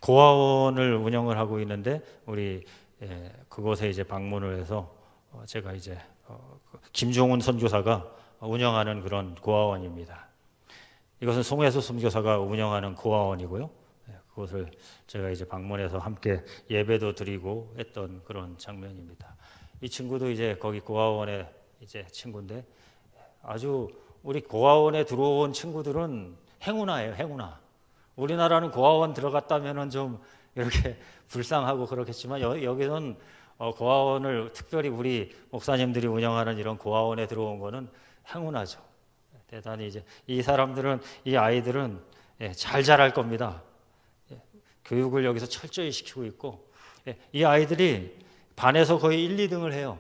[SPEAKER 1] 고아원을 운영을 하고 있는데 우리 그곳에 이제 방문을 해서 제가 이제 김종훈 선교사가 운영하는 그런 고아원입니다. 이것은 송혜수 선교사가 운영하는 고아원이고요. 그곳을 제가 이제 방문해서 함께 예배도 드리고 했던 그런 장면입니다. 이 친구도 이제 거기 고아원의 이제 친구인데 아주 우리 고아원에 들어온 친구들은 행운아예요, 행운아. 우리나라는 고아원 들어갔다면은 좀 이렇게 불쌍하고 그렇겠지만 여기는 고아원을 특별히 우리 목사님들이 운영하는 이런 고아원에 들어온 거는 행운하죠. 대단히 이제 이 사람들은 이 아이들은 잘 자랄 겁니다. 교육을 여기서 철저히 시키고 있고 이 아이들이 반에서 거의 1, 2등을 해요.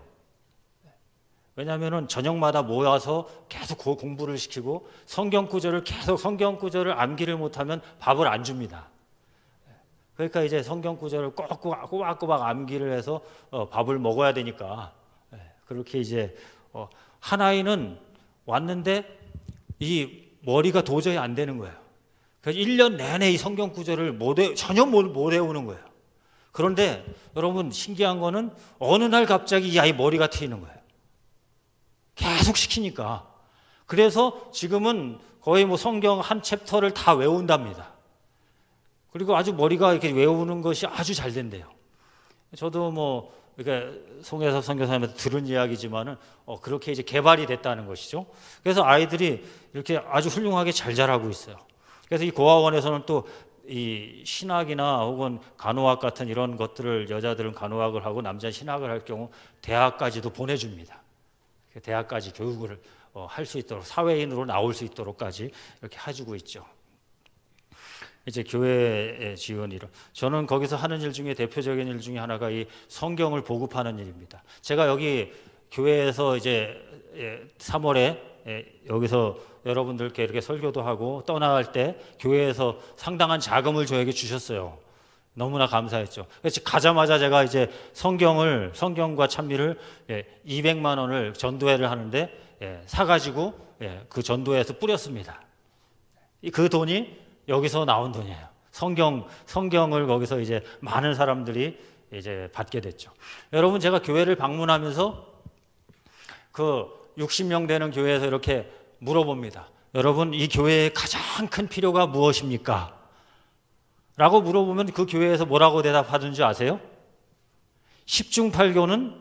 [SPEAKER 1] 왜냐하면 저녁마다 모여서 계속 공부를 시키고 성경 구절을 암기를 못하면 밥을 안 줍니다. 그러니까 이제 성경 구절을 꼬박꼬박 암기를 해서 밥을 먹어야 되니까 그렇게 이제 한 아이는 왔는데 이 머리가 도저히 안 되는 거예요. 그래서 1년 내내 이 성경 구절을 전혀 못 외우는 거예요. 그런데 여러분 신기한 거는 어느 날 갑자기 이 아이 머리가 트이는 거예요. 계속 시키니까. 그래서 지금은 거의 뭐 성경 한 챕터를 다 외운답니다. 그리고 아주 머리가 이렇게 외우는 것이 아주 잘 된대요. 저도 뭐 이렇게 송혜섭 선교사님한테 들은 이야기지만은 그렇게 이제 개발이 됐다는 것이죠. 그래서 아이들이 이렇게 아주 훌륭하게 잘 자라고 있어요. 그래서 이 고아원에서는 또 이 신학이나 혹은 간호학 같은 이런 것들을 여자들은 간호학을 하고 남자는 신학을 할 경우 대학까지도 보내줍니다. 대학까지 교육을 할 수 있도록 사회인으로 나올 수 있도록까지 이렇게 해주고 있죠. 이제 교회의 지원이로 저는 거기서 하는 일 중에 대표적인 일 중에 하나가 이 성경을 보급하는 일입니다. 제가 여기 교회에서 이제 3월에 여기서 여러분들께 이렇게 설교도 하고 떠나갈 때 교회에서 상당한 자금을 저에게 주셨어요. 너무나 감사했죠. 그래서 가자마자 제가 이제 성경과 찬미를 200만 원을 전도회를 하는데 사가지고 그 전도회에서 뿌렸습니다. 그 돈이 여기서 나온 돈이에요. 성경을 거기서 이제 많은 사람들이 이제 받게 됐죠. 여러분 제가 교회를 방문하면서 그 60명 되는 교회에서 이렇게 물어봅니다. 여러분 이 교회의 가장 큰 필요가 무엇입니까? 라고 물어보면 그 교회에서 뭐라고 대답하는 줄 아세요? 10중 8교는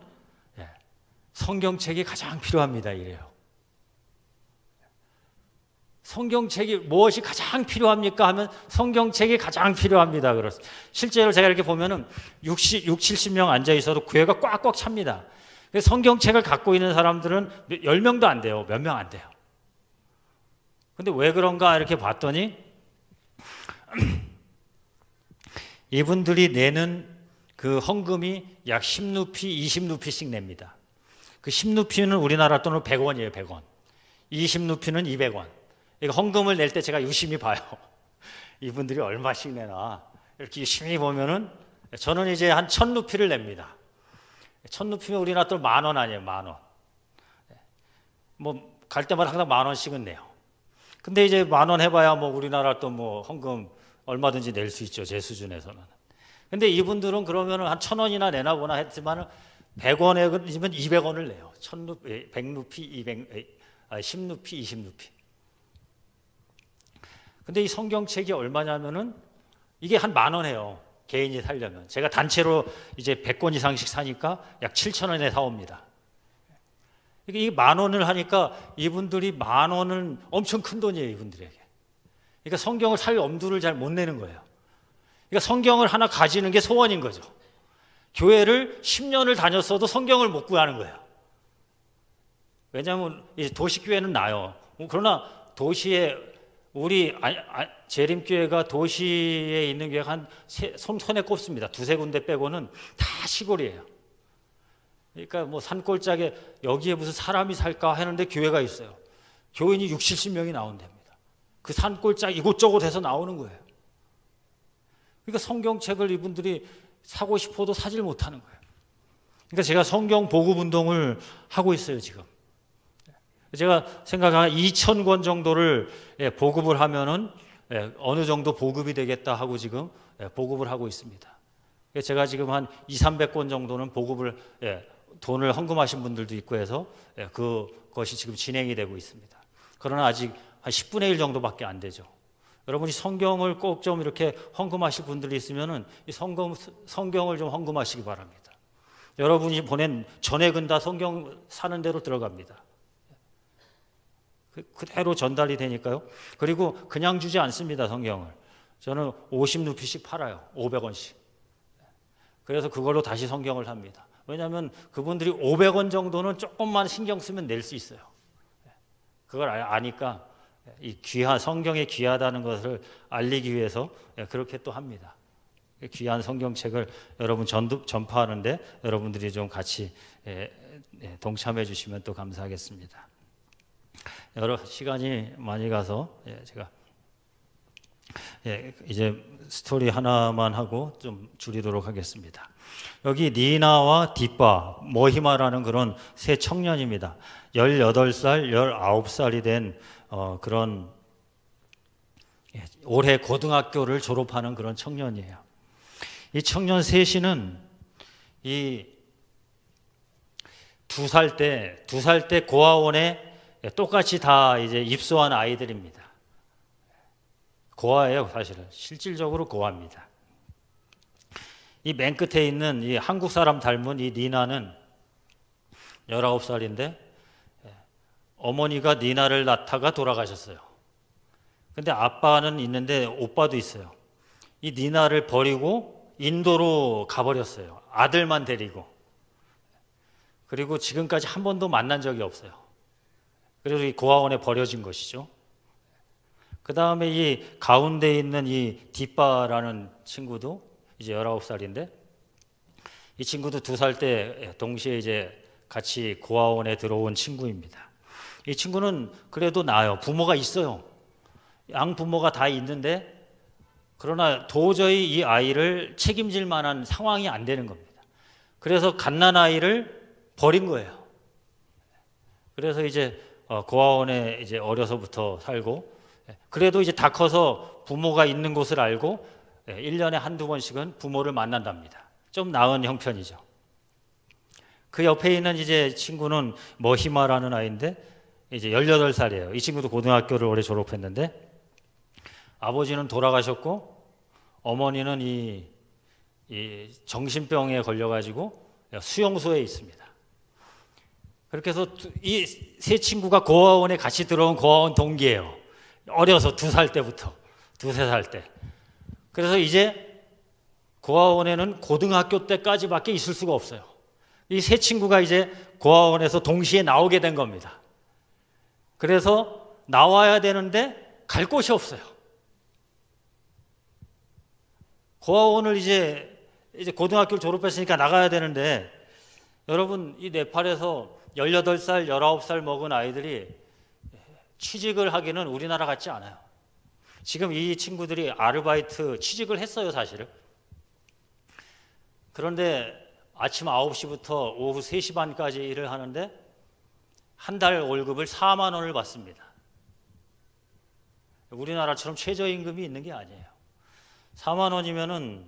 [SPEAKER 1] 성경책이 가장 필요합니다 이래요. 성경책이 무엇이 가장 필요합니까? 하면 성경책이 가장 필요합니다. 그렇습니다. 실제로 제가 이렇게 보면은 70명 앉아 있어도 교회가 꽉꽉 찹니다. 성경책을 갖고 있는 사람들은 10명도 안 돼요. 몇 명 안 돼요. 근데 왜 그런가 이렇게 봤더니 이분들이 내는 그 헌금이 약 10루피, 20루피씩 냅니다. 그 10루피는 우리나라 돈으로 100원이에요, 100원. 20루피는 200원. 헌금을 낼 때 제가 유심히 봐요. 이분들이 얼마씩 내나. 이렇게 유심히 보면은 저는 이제 한 1000루피를 냅니다. 1000루피면 우리나라 돈 10,000원 아니에요, 10,000원. 뭐 갈 때마다 항상 10,000원씩은 내요. 근데 이제 10,000원 해봐야 뭐 우리나라 돈 뭐 헌금 얼마든지 낼 수 있죠, 제 수준에서는. 근데 이분들은 그러면은 한 1,000원이나 내나 보나 했지만은 100원이면 200원을 내요. 100루피, 10루피, 20루피. 근데 이 성경책이 얼마냐면은 이게 한 10,000원 해요. 개인이 살려면. 제가 단체로 이제 100권 이상씩 사니까 약 7,000원에 사옵니다. 이게 10,000원을 하니까 이분들이 10,000원은 엄청 큰 돈이에요, 이분들에게. 그러니까 성경을 살 엄두를 잘 못 내는 거예요. 그러니까 성경을 하나 가지는 게 소원인 거죠. 교회를 10년을 다녔어도 성경을 못 구하는 거예요. 왜냐하면 이제 도시교회는 나요. 그러나 도시에 우리 재림교회가 도시에 있는 교회가 한 손에 꼽습니다. 두세 군데 빼고는 다 시골이에요. 그러니까 뭐 산골짜기에 여기에 무슨 사람이 살까 하는데 교회가 있어요. 교인이 60, 70명이 나온답니다. 그 산골짜기 이곳저곳 해서 나오는 거예요. 그러니까 성경책을 이분들이 사고 싶어도 사질 못하는 거예요. 그러니까 제가 성경 보급 운동을 하고 있어요, 지금. 제가 생각한 2,000권 정도를 보급을 하면은 어느 정도 보급이 되겠다 하고 지금 보급을 하고 있습니다. 제가 지금 한 200~300권 정도는 보급을 돈을 헌금하신 분들도 있고 해서 그것이 지금 진행이 되고 있습니다. 그러나 아직 한 10분의 1 정도밖에 안 되죠. 여러분이 성경을 꼭 좀 이렇게 헌금하실 분들이 있으면은 이 성경을 좀 헌금하시기 바랍니다. 여러분이 보낸 전액은 다 성경 사는 대로 들어갑니다. 그대로 전달이 되니까요. 그리고 그냥 주지 않습니다, 성경을. 저는 50루피씩 팔아요. 500원씩. 그래서 그걸로 다시 성경을 합니다. 왜냐하면 그분들이 500원 정도는 조금만 신경 쓰면 낼 수 있어요. 그걸 아니까 이 성경이 귀하다는 것을 알리기 위해서 그렇게 또 합니다. 귀한 성경책을 여러분 전파하는데 여러분들이 좀 같이 동참해 주시면 또 감사하겠습니다. 시간이 많이 가서 제가 이제 스토리 하나만 하고 좀 줄이도록 하겠습니다. 여기 니나와 딥바, 모히마라는 그런 세 청년입니다. 18살, 19살이 된 그런 올해 고등학교를 졸업하는 그런 청년이에요. 이 청년 셋이는 이 2살 때 고아원에 똑같이 다 이제 입소한 아이들입니다. 고아예요, 사실은. 실질적으로 고아입니다. 이 맨 끝에 있는 이 한국 사람 닮은 이 니나는 19살인데 어머니가 니나를 낳다가 돌아가셨어요. 근데 아빠는 있는데 오빠도 있어요. 이 니나를 버리고 인도로 가버렸어요. 아들만 데리고. 그리고 지금까지 한 번도 만난 적이 없어요. 그래서 이 고아원에 버려진 것이죠. 그 다음에 이 가운데 있는 이 딥바라는 친구도 이제 19살인데 이 친구도 2살 때 동시에 이제 같이 고아원에 들어온 친구입니다. 이 친구는 그래도 나아요. 부모가 있어요. 양부모가 다 있는데 그러나 도저히 이 아이를 책임질 만한 상황이 안 되는 겁니다. 그래서 갓난아이를 버린 거예요. 그래서 이제 고아원에 이제 어려서부터 살고 그래도 이제 다 커서 부모가 있는 곳을 알고 1년에 한두 번씩은 부모를 만난답니다. 좀 나은 형편이죠. 그 옆에 있는 이제 친구는 머히마라는 아이인데 이제 18살이에요. 이 친구도 고등학교를 올해 졸업했는데 아버지는 돌아가셨고 어머니는 이 정신병에 걸려가지고 수용소에 있습니다. 그렇게 해서 이 세 친구가 고아원에 같이 들어온 고아원 동기예요. 어려서 2살 때부터, 2~3살 때. 그래서 이제 고아원에는 고등학교 때까지밖에 있을 수가 없어요. 이 세 친구가 이제 고아원에서 동시에 나오게 된 겁니다. 그래서 나와야 되는데 갈 곳이 없어요. 고아원을 이제 고등학교를 졸업했으니까 나가야 되는데 여러분 이 네팔에서 18살, 19살 먹은 아이들이 취직을 하기는 우리나라 같지 않아요. 지금 이 친구들이 아르바이트 취직을 했어요, 사실은. 그런데 아침 9시부터 오후 3시 반까지 일을 하는데 한 달 월급을 4만 원을 받습니다. 우리나라처럼 최저임금이 있는 게 아니에요. 4만 원이면은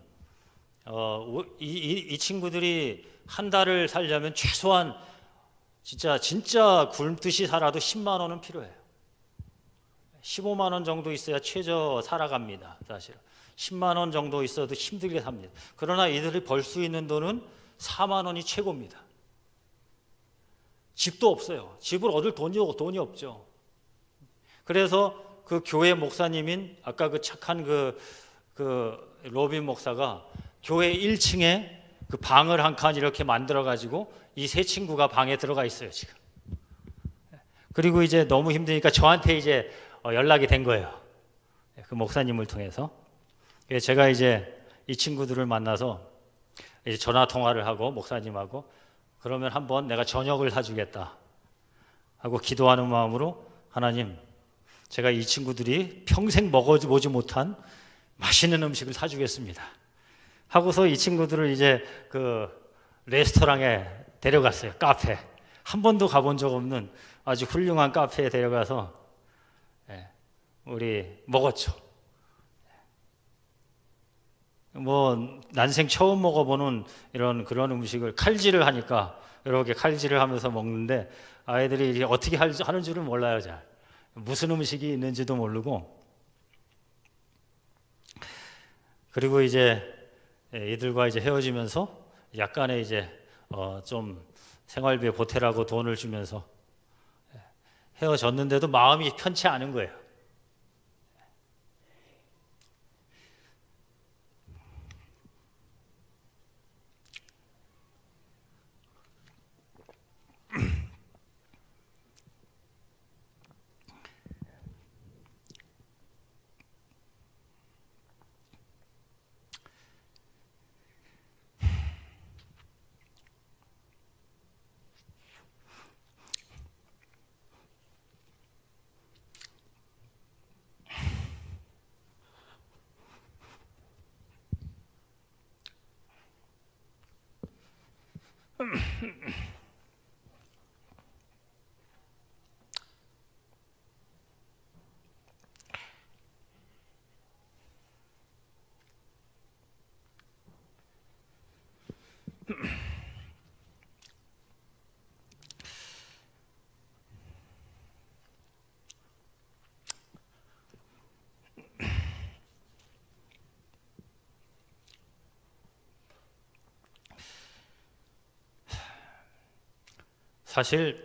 [SPEAKER 1] 이 친구들이 한 달을 살려면 최소한 진짜 굶듯이 살아도 10만 원은 필요해요. 15만 원 정도 있어야 최저 살아갑니다. 사실 10만 원 정도 있어도 힘들게 삽니다. 그러나 이들이 벌 수 있는 돈은 4만 원이 최고입니다. 집도 없어요. 집을 얻을 돈이 없죠. 그래서 그 교회 목사님인 아까 그 착한 그 로빈 목사가 교회 1층에 그 방을 한 칸 이렇게 만들어 가지고 이 세 친구가 방에 들어가 있어요, 지금. 그리고 이제 너무 힘드니까 저한테 이제 연락이 된 거예요. 그 목사님을 통해서. 제가 이제 이 친구들을 만나서 이제 전화 통화를 하고 목사님하고 그러면 한번 내가 저녁을 사주겠다 하고 기도하는 마음으로 하나님, 제가 이 친구들이 평생 먹어보지 못한 맛있는 음식을 사주겠습니다 하고서 이 친구들을 이제 그 레스토랑에 데려갔어요. 카페. 한 번도 가본 적 없는 아주 훌륭한 카페에 데려가서 우리 먹었죠. 뭐 난생 처음 먹어보는 그런 음식을 칼질을 하니까 이렇게 칼질을 하면서 먹는데 아이들이 이게 어떻게 하는 줄은 몰라요. 잘 무슨 음식이 있는지도 모르고. 그리고 이제 이들과 이제 헤어지면서 약간의 이제 좀 생활비에 보태라고 돈을 주면서 헤어졌는데도 마음이 편치 않은 거예요. 사실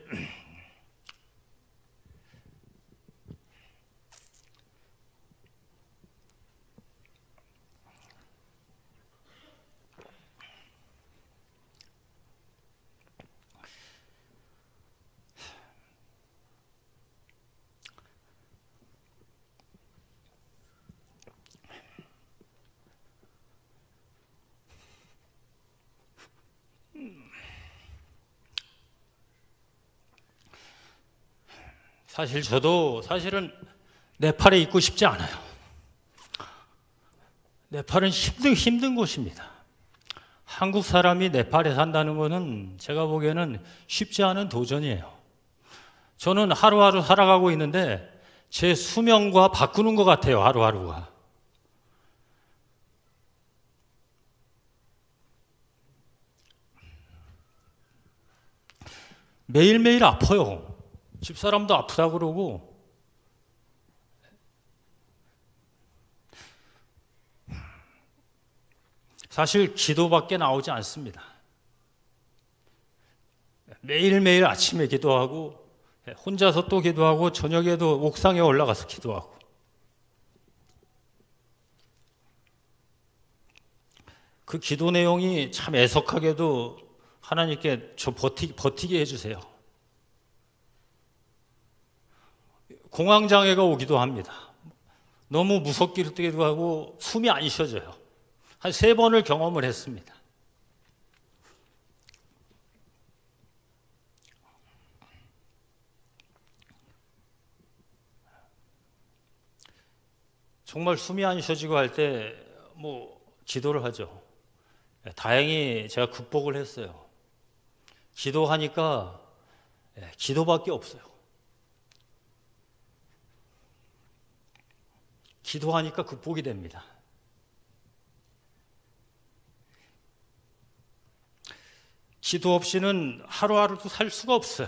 [SPEAKER 1] 저도 사실은 네팔에 있고 싶지 않아요. 네팔은 힘든 곳입니다. 한국 사람이 네팔에 산다는 것은 제가 보기에는 쉽지 않은 도전이에요. 저는 하루하루 살아가고 있는데 제 수명과 바꾸는 것 같아요, 하루하루가. 매일매일 아파요. 집사람도 아프다 그러고. 사실 기도밖에 나오지 않습니다. 매일매일 아침에 기도하고 혼자서 또 기도하고 저녁에도 옥상에 올라가서 기도하고. 그 기도 내용이 참 애석하게도 하나님께 저 버티게 해주세요. 공황장애가 오기도 합니다. 너무 무섭기도 하고 숨이 안 쉬어져요. 한 3번을 경험을 했습니다. 정말 숨이 안 쉬어지고 할 때 뭐 기도를 하죠. 다행히 제가 극복을 했어요. 기도하니까 기도밖에 없어요. 기도하니까 극복이 됩니다. 기도 없이는 하루하루도 살 수가 없어요.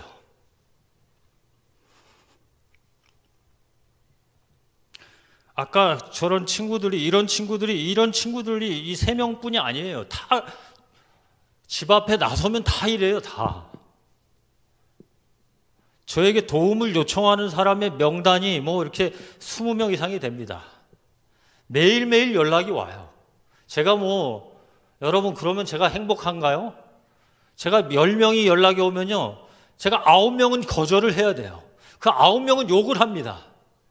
[SPEAKER 1] 아까 이런 친구들이 이 3명뿐이 아니에요. 다 집 앞에 나서면 다 이래요, 다. 저에게 도움을 요청하는 사람의 명단이 뭐 이렇게 20명 이상이 됩니다. 매일매일 연락이 와요. 제가 뭐, 여러분 그러면 제가 행복한가요? 제가 10명이 연락이 오면요, 제가 9명은 거절을 해야 돼요. 그 9명은 욕을 합니다.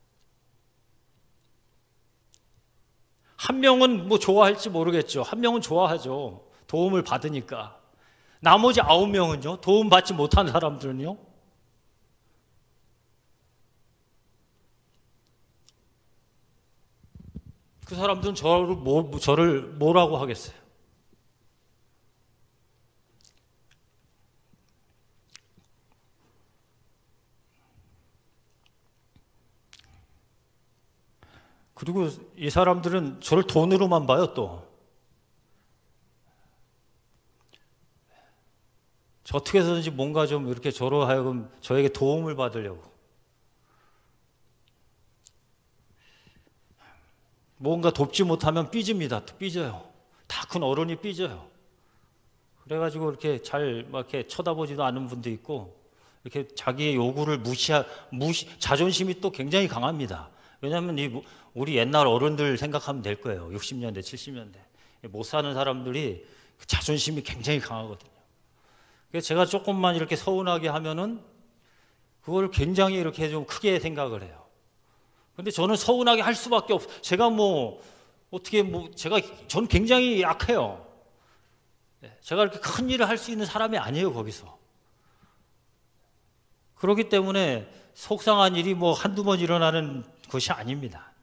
[SPEAKER 1] 1명은 뭐 좋아할지 모르겠죠. 1명은 좋아하죠. 도움을 받으니까. 나머지 9명은요, 도움받지 못한 사람들은요, 그 사람들은 저를 뭐라고 하겠어요? 그리고 이 사람들은 저를 돈으로만 봐요, 또. 저 어떻게 해서든지 뭔가 좀 이렇게 저로 하여금 저에게 도움을 받으려고 뭔가 돕지 못하면 삐집니다. 삐져요. 다 큰 어른이 삐져요. 그래가지고 이렇게 잘 막 이렇게 쳐다보지도 않는 분도 있고 이렇게 자기의 요구를 자존심이 또 굉장히 강합니다. 왜냐하면 우리 옛날 어른들 생각하면 될 거예요. 60년대, 70년대 못 사는 사람들이 자존심이 굉장히 강하거든요. 그래서 제가 조금만 이렇게 서운하게 하면은 그걸 굉장히 이렇게 좀 크게 생각을 해요. 근데 저는 서운하게 할 수밖에 제가 저는 굉장히 약해요. 제가 이렇게 큰 일을 할 수 있는 사람이 아니에요, 거기서. 그렇기 때문에 속상한 일이 한두 번 일어나는 것이 아닙니다.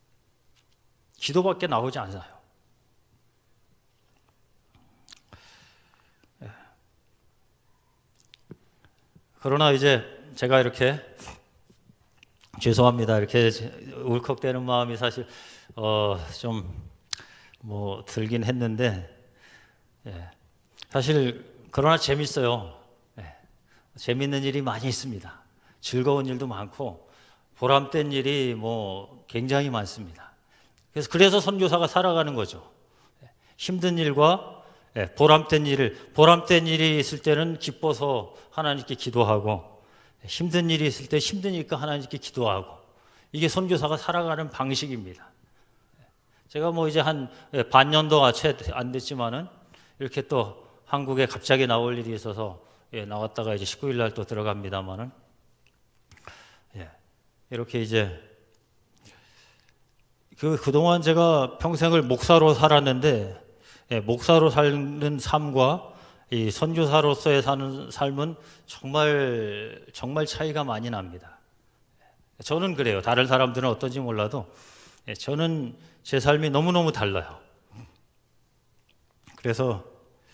[SPEAKER 1] 기도밖에 나오지 않아요. 그러나 이제 제가 이렇게 죄송합니다. 이렇게 울컥대는 마음이 사실 좀 들긴 했는데 사실 그러나 재밌어요. 재밌는 일이 많이 있습니다. 즐거운 일도 많고 보람된 일이 굉장히 많습니다. 그래서 선교사가 살아가는 거죠. 힘든 일과 보람된 일이 있을 때는 기뻐서 하나님께 기도하고 힘든 일이 있을 때 힘드니까 하나님께 기도하고 이게 선교사가 살아가는 방식입니다. 제가 이제 한 반년도가 채 안 됐지만은 이렇게 또 한국에 갑자기 나올 일이 있어서 나왔다가 이제 19일 날 또 들어갑니다만은 이렇게 이제 그동안 제가 평생을 목사로 살았는데 목사로 사는 삶과 이 선교사로서의 사는 삶은 정말 차이가 많이 납니다. 저는 그래요. 다른 사람들은 어떤지 몰라도 저는 제 삶이 너무너무 달라요. 그래서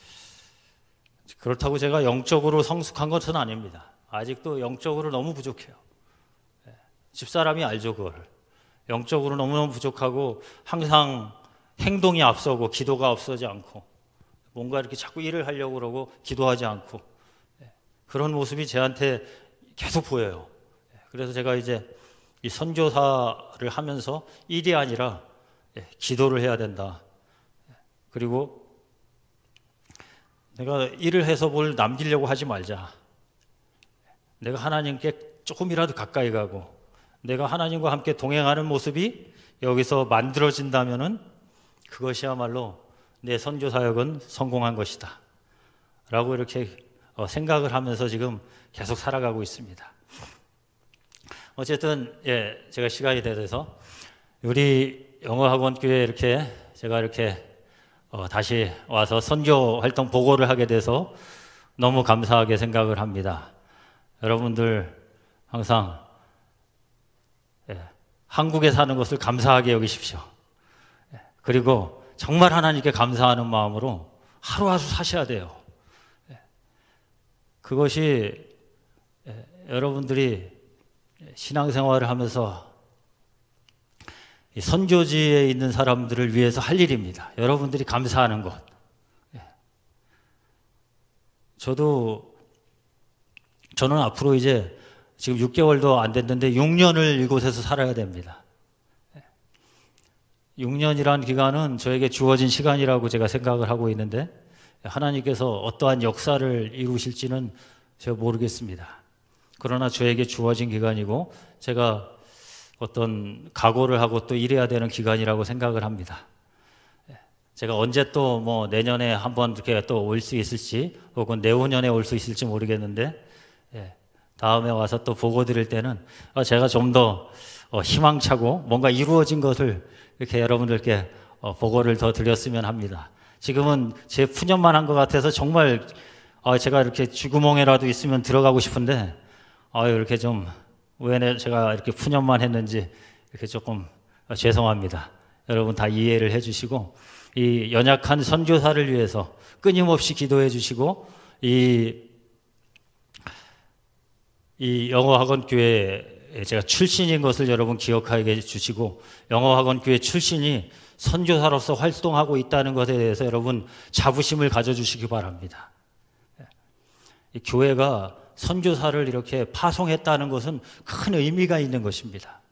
[SPEAKER 1] 그렇다고 제가 영적으로 성숙한 것은 아닙니다. 아직도 영적으로 너무 부족해요. 집사람이 알죠, 그거를. 영적으로 너무너무 부족하고 항상 행동이 앞서고 기도가 앞서지 않고 뭔가 이렇게 자꾸 일을 하려고 그러고 기도하지 않고 그런 모습이 저한테 계속 보여요. 그래서 제가 이제 이 선교사를 하면서 일이 아니라 기도를 해야 된다. 그리고 내가 일을 해서 뭘 남기려고 하지 말자. 내가 하나님께 조금이라도 가까이 가고 내가 하나님과 함께 동행하는 모습이 여기서 만들어진다면은 그것이야말로 내 선교 사역은 성공한 것이다. 라고 이렇게 생각을 하면서 지금 계속 살아가고 있습니다. 어쨌든 제가 시간이 돼서 우리 영어학원 교회에 이렇게 제가 이렇게 다시 와서 선교 활동 보고를 하게 돼서 너무 감사하게 생각을 합니다. 여러분들 항상 한국에 사는 것을 감사하게 여기십시오. 그리고 정말 하나님께 감사하는 마음으로 하루하루 사셔야 돼요. 그것이 여러분들이 신앙생활을 하면서 선교지에 있는 사람들을 위해서 할 일입니다. 여러분들이 감사하는 것. 저는 앞으로 이제 지금 6개월도 안 됐는데 6년을 이곳에서 살아야 됩니다. 6년이란 기간은 저에게 주어진 시간이라고 제가 생각을 하고 있는데 하나님께서 어떠한 역사를 이루실지는 제가 모르겠습니다. 그러나 저에게 주어진 기간이고 제가 어떤 각오를 하고 또 일해야 되는 기간이라고 생각을 합니다. 제가 언제 또 내년에 한번 이렇게 또 올 수 있을지 혹은 내후년에 올 수 있을지 모르겠는데 다음에 와서 또 보고 드릴 때는 제가 좀 더 희망차고 뭔가 이루어진 것을 이렇게 여러분들께 보고를 더 드렸으면 합니다. 지금은 제 푸념만 한 것 같아서 정말 제가 이렇게 쥐구멍에라도 있으면 들어가고 싶은데 이렇게 좀 왜 제가 이렇게 푸념만 했는지 이렇게 조금 죄송합니다. 여러분 다 이해를 해주시고 이 연약한 선교사를 위해서 끊임없이 기도해 주시고 이 영어학원 교회에 제가 출신인 것을 여러분 기억하게 해주시고 영어학원 교회 출신이 선교사로서 활동하고 있다는 것에 대해서 여러분 자부심을 가져주시기 바랍니다. 이 교회가 선교사를 이렇게 파송했다는 것은 큰 의미가 있는 것입니다.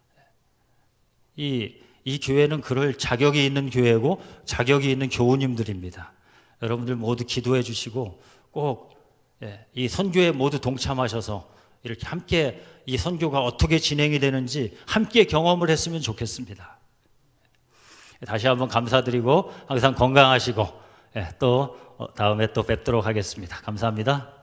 [SPEAKER 1] 이 교회는 그럴 자격이 있는 교회고 자격이 있는 교우님들입니다. 여러분들 모두 기도해 주시고 꼭 이 선교에 모두 동참하셔서 이렇게 함께 이 선교가 어떻게 진행이 되는지 함께 경험을 했으면 좋겠습니다. 다시 한번 감사드리고 항상 건강하시고 또 다음에 또 뵙도록 하겠습니다. 감사합니다.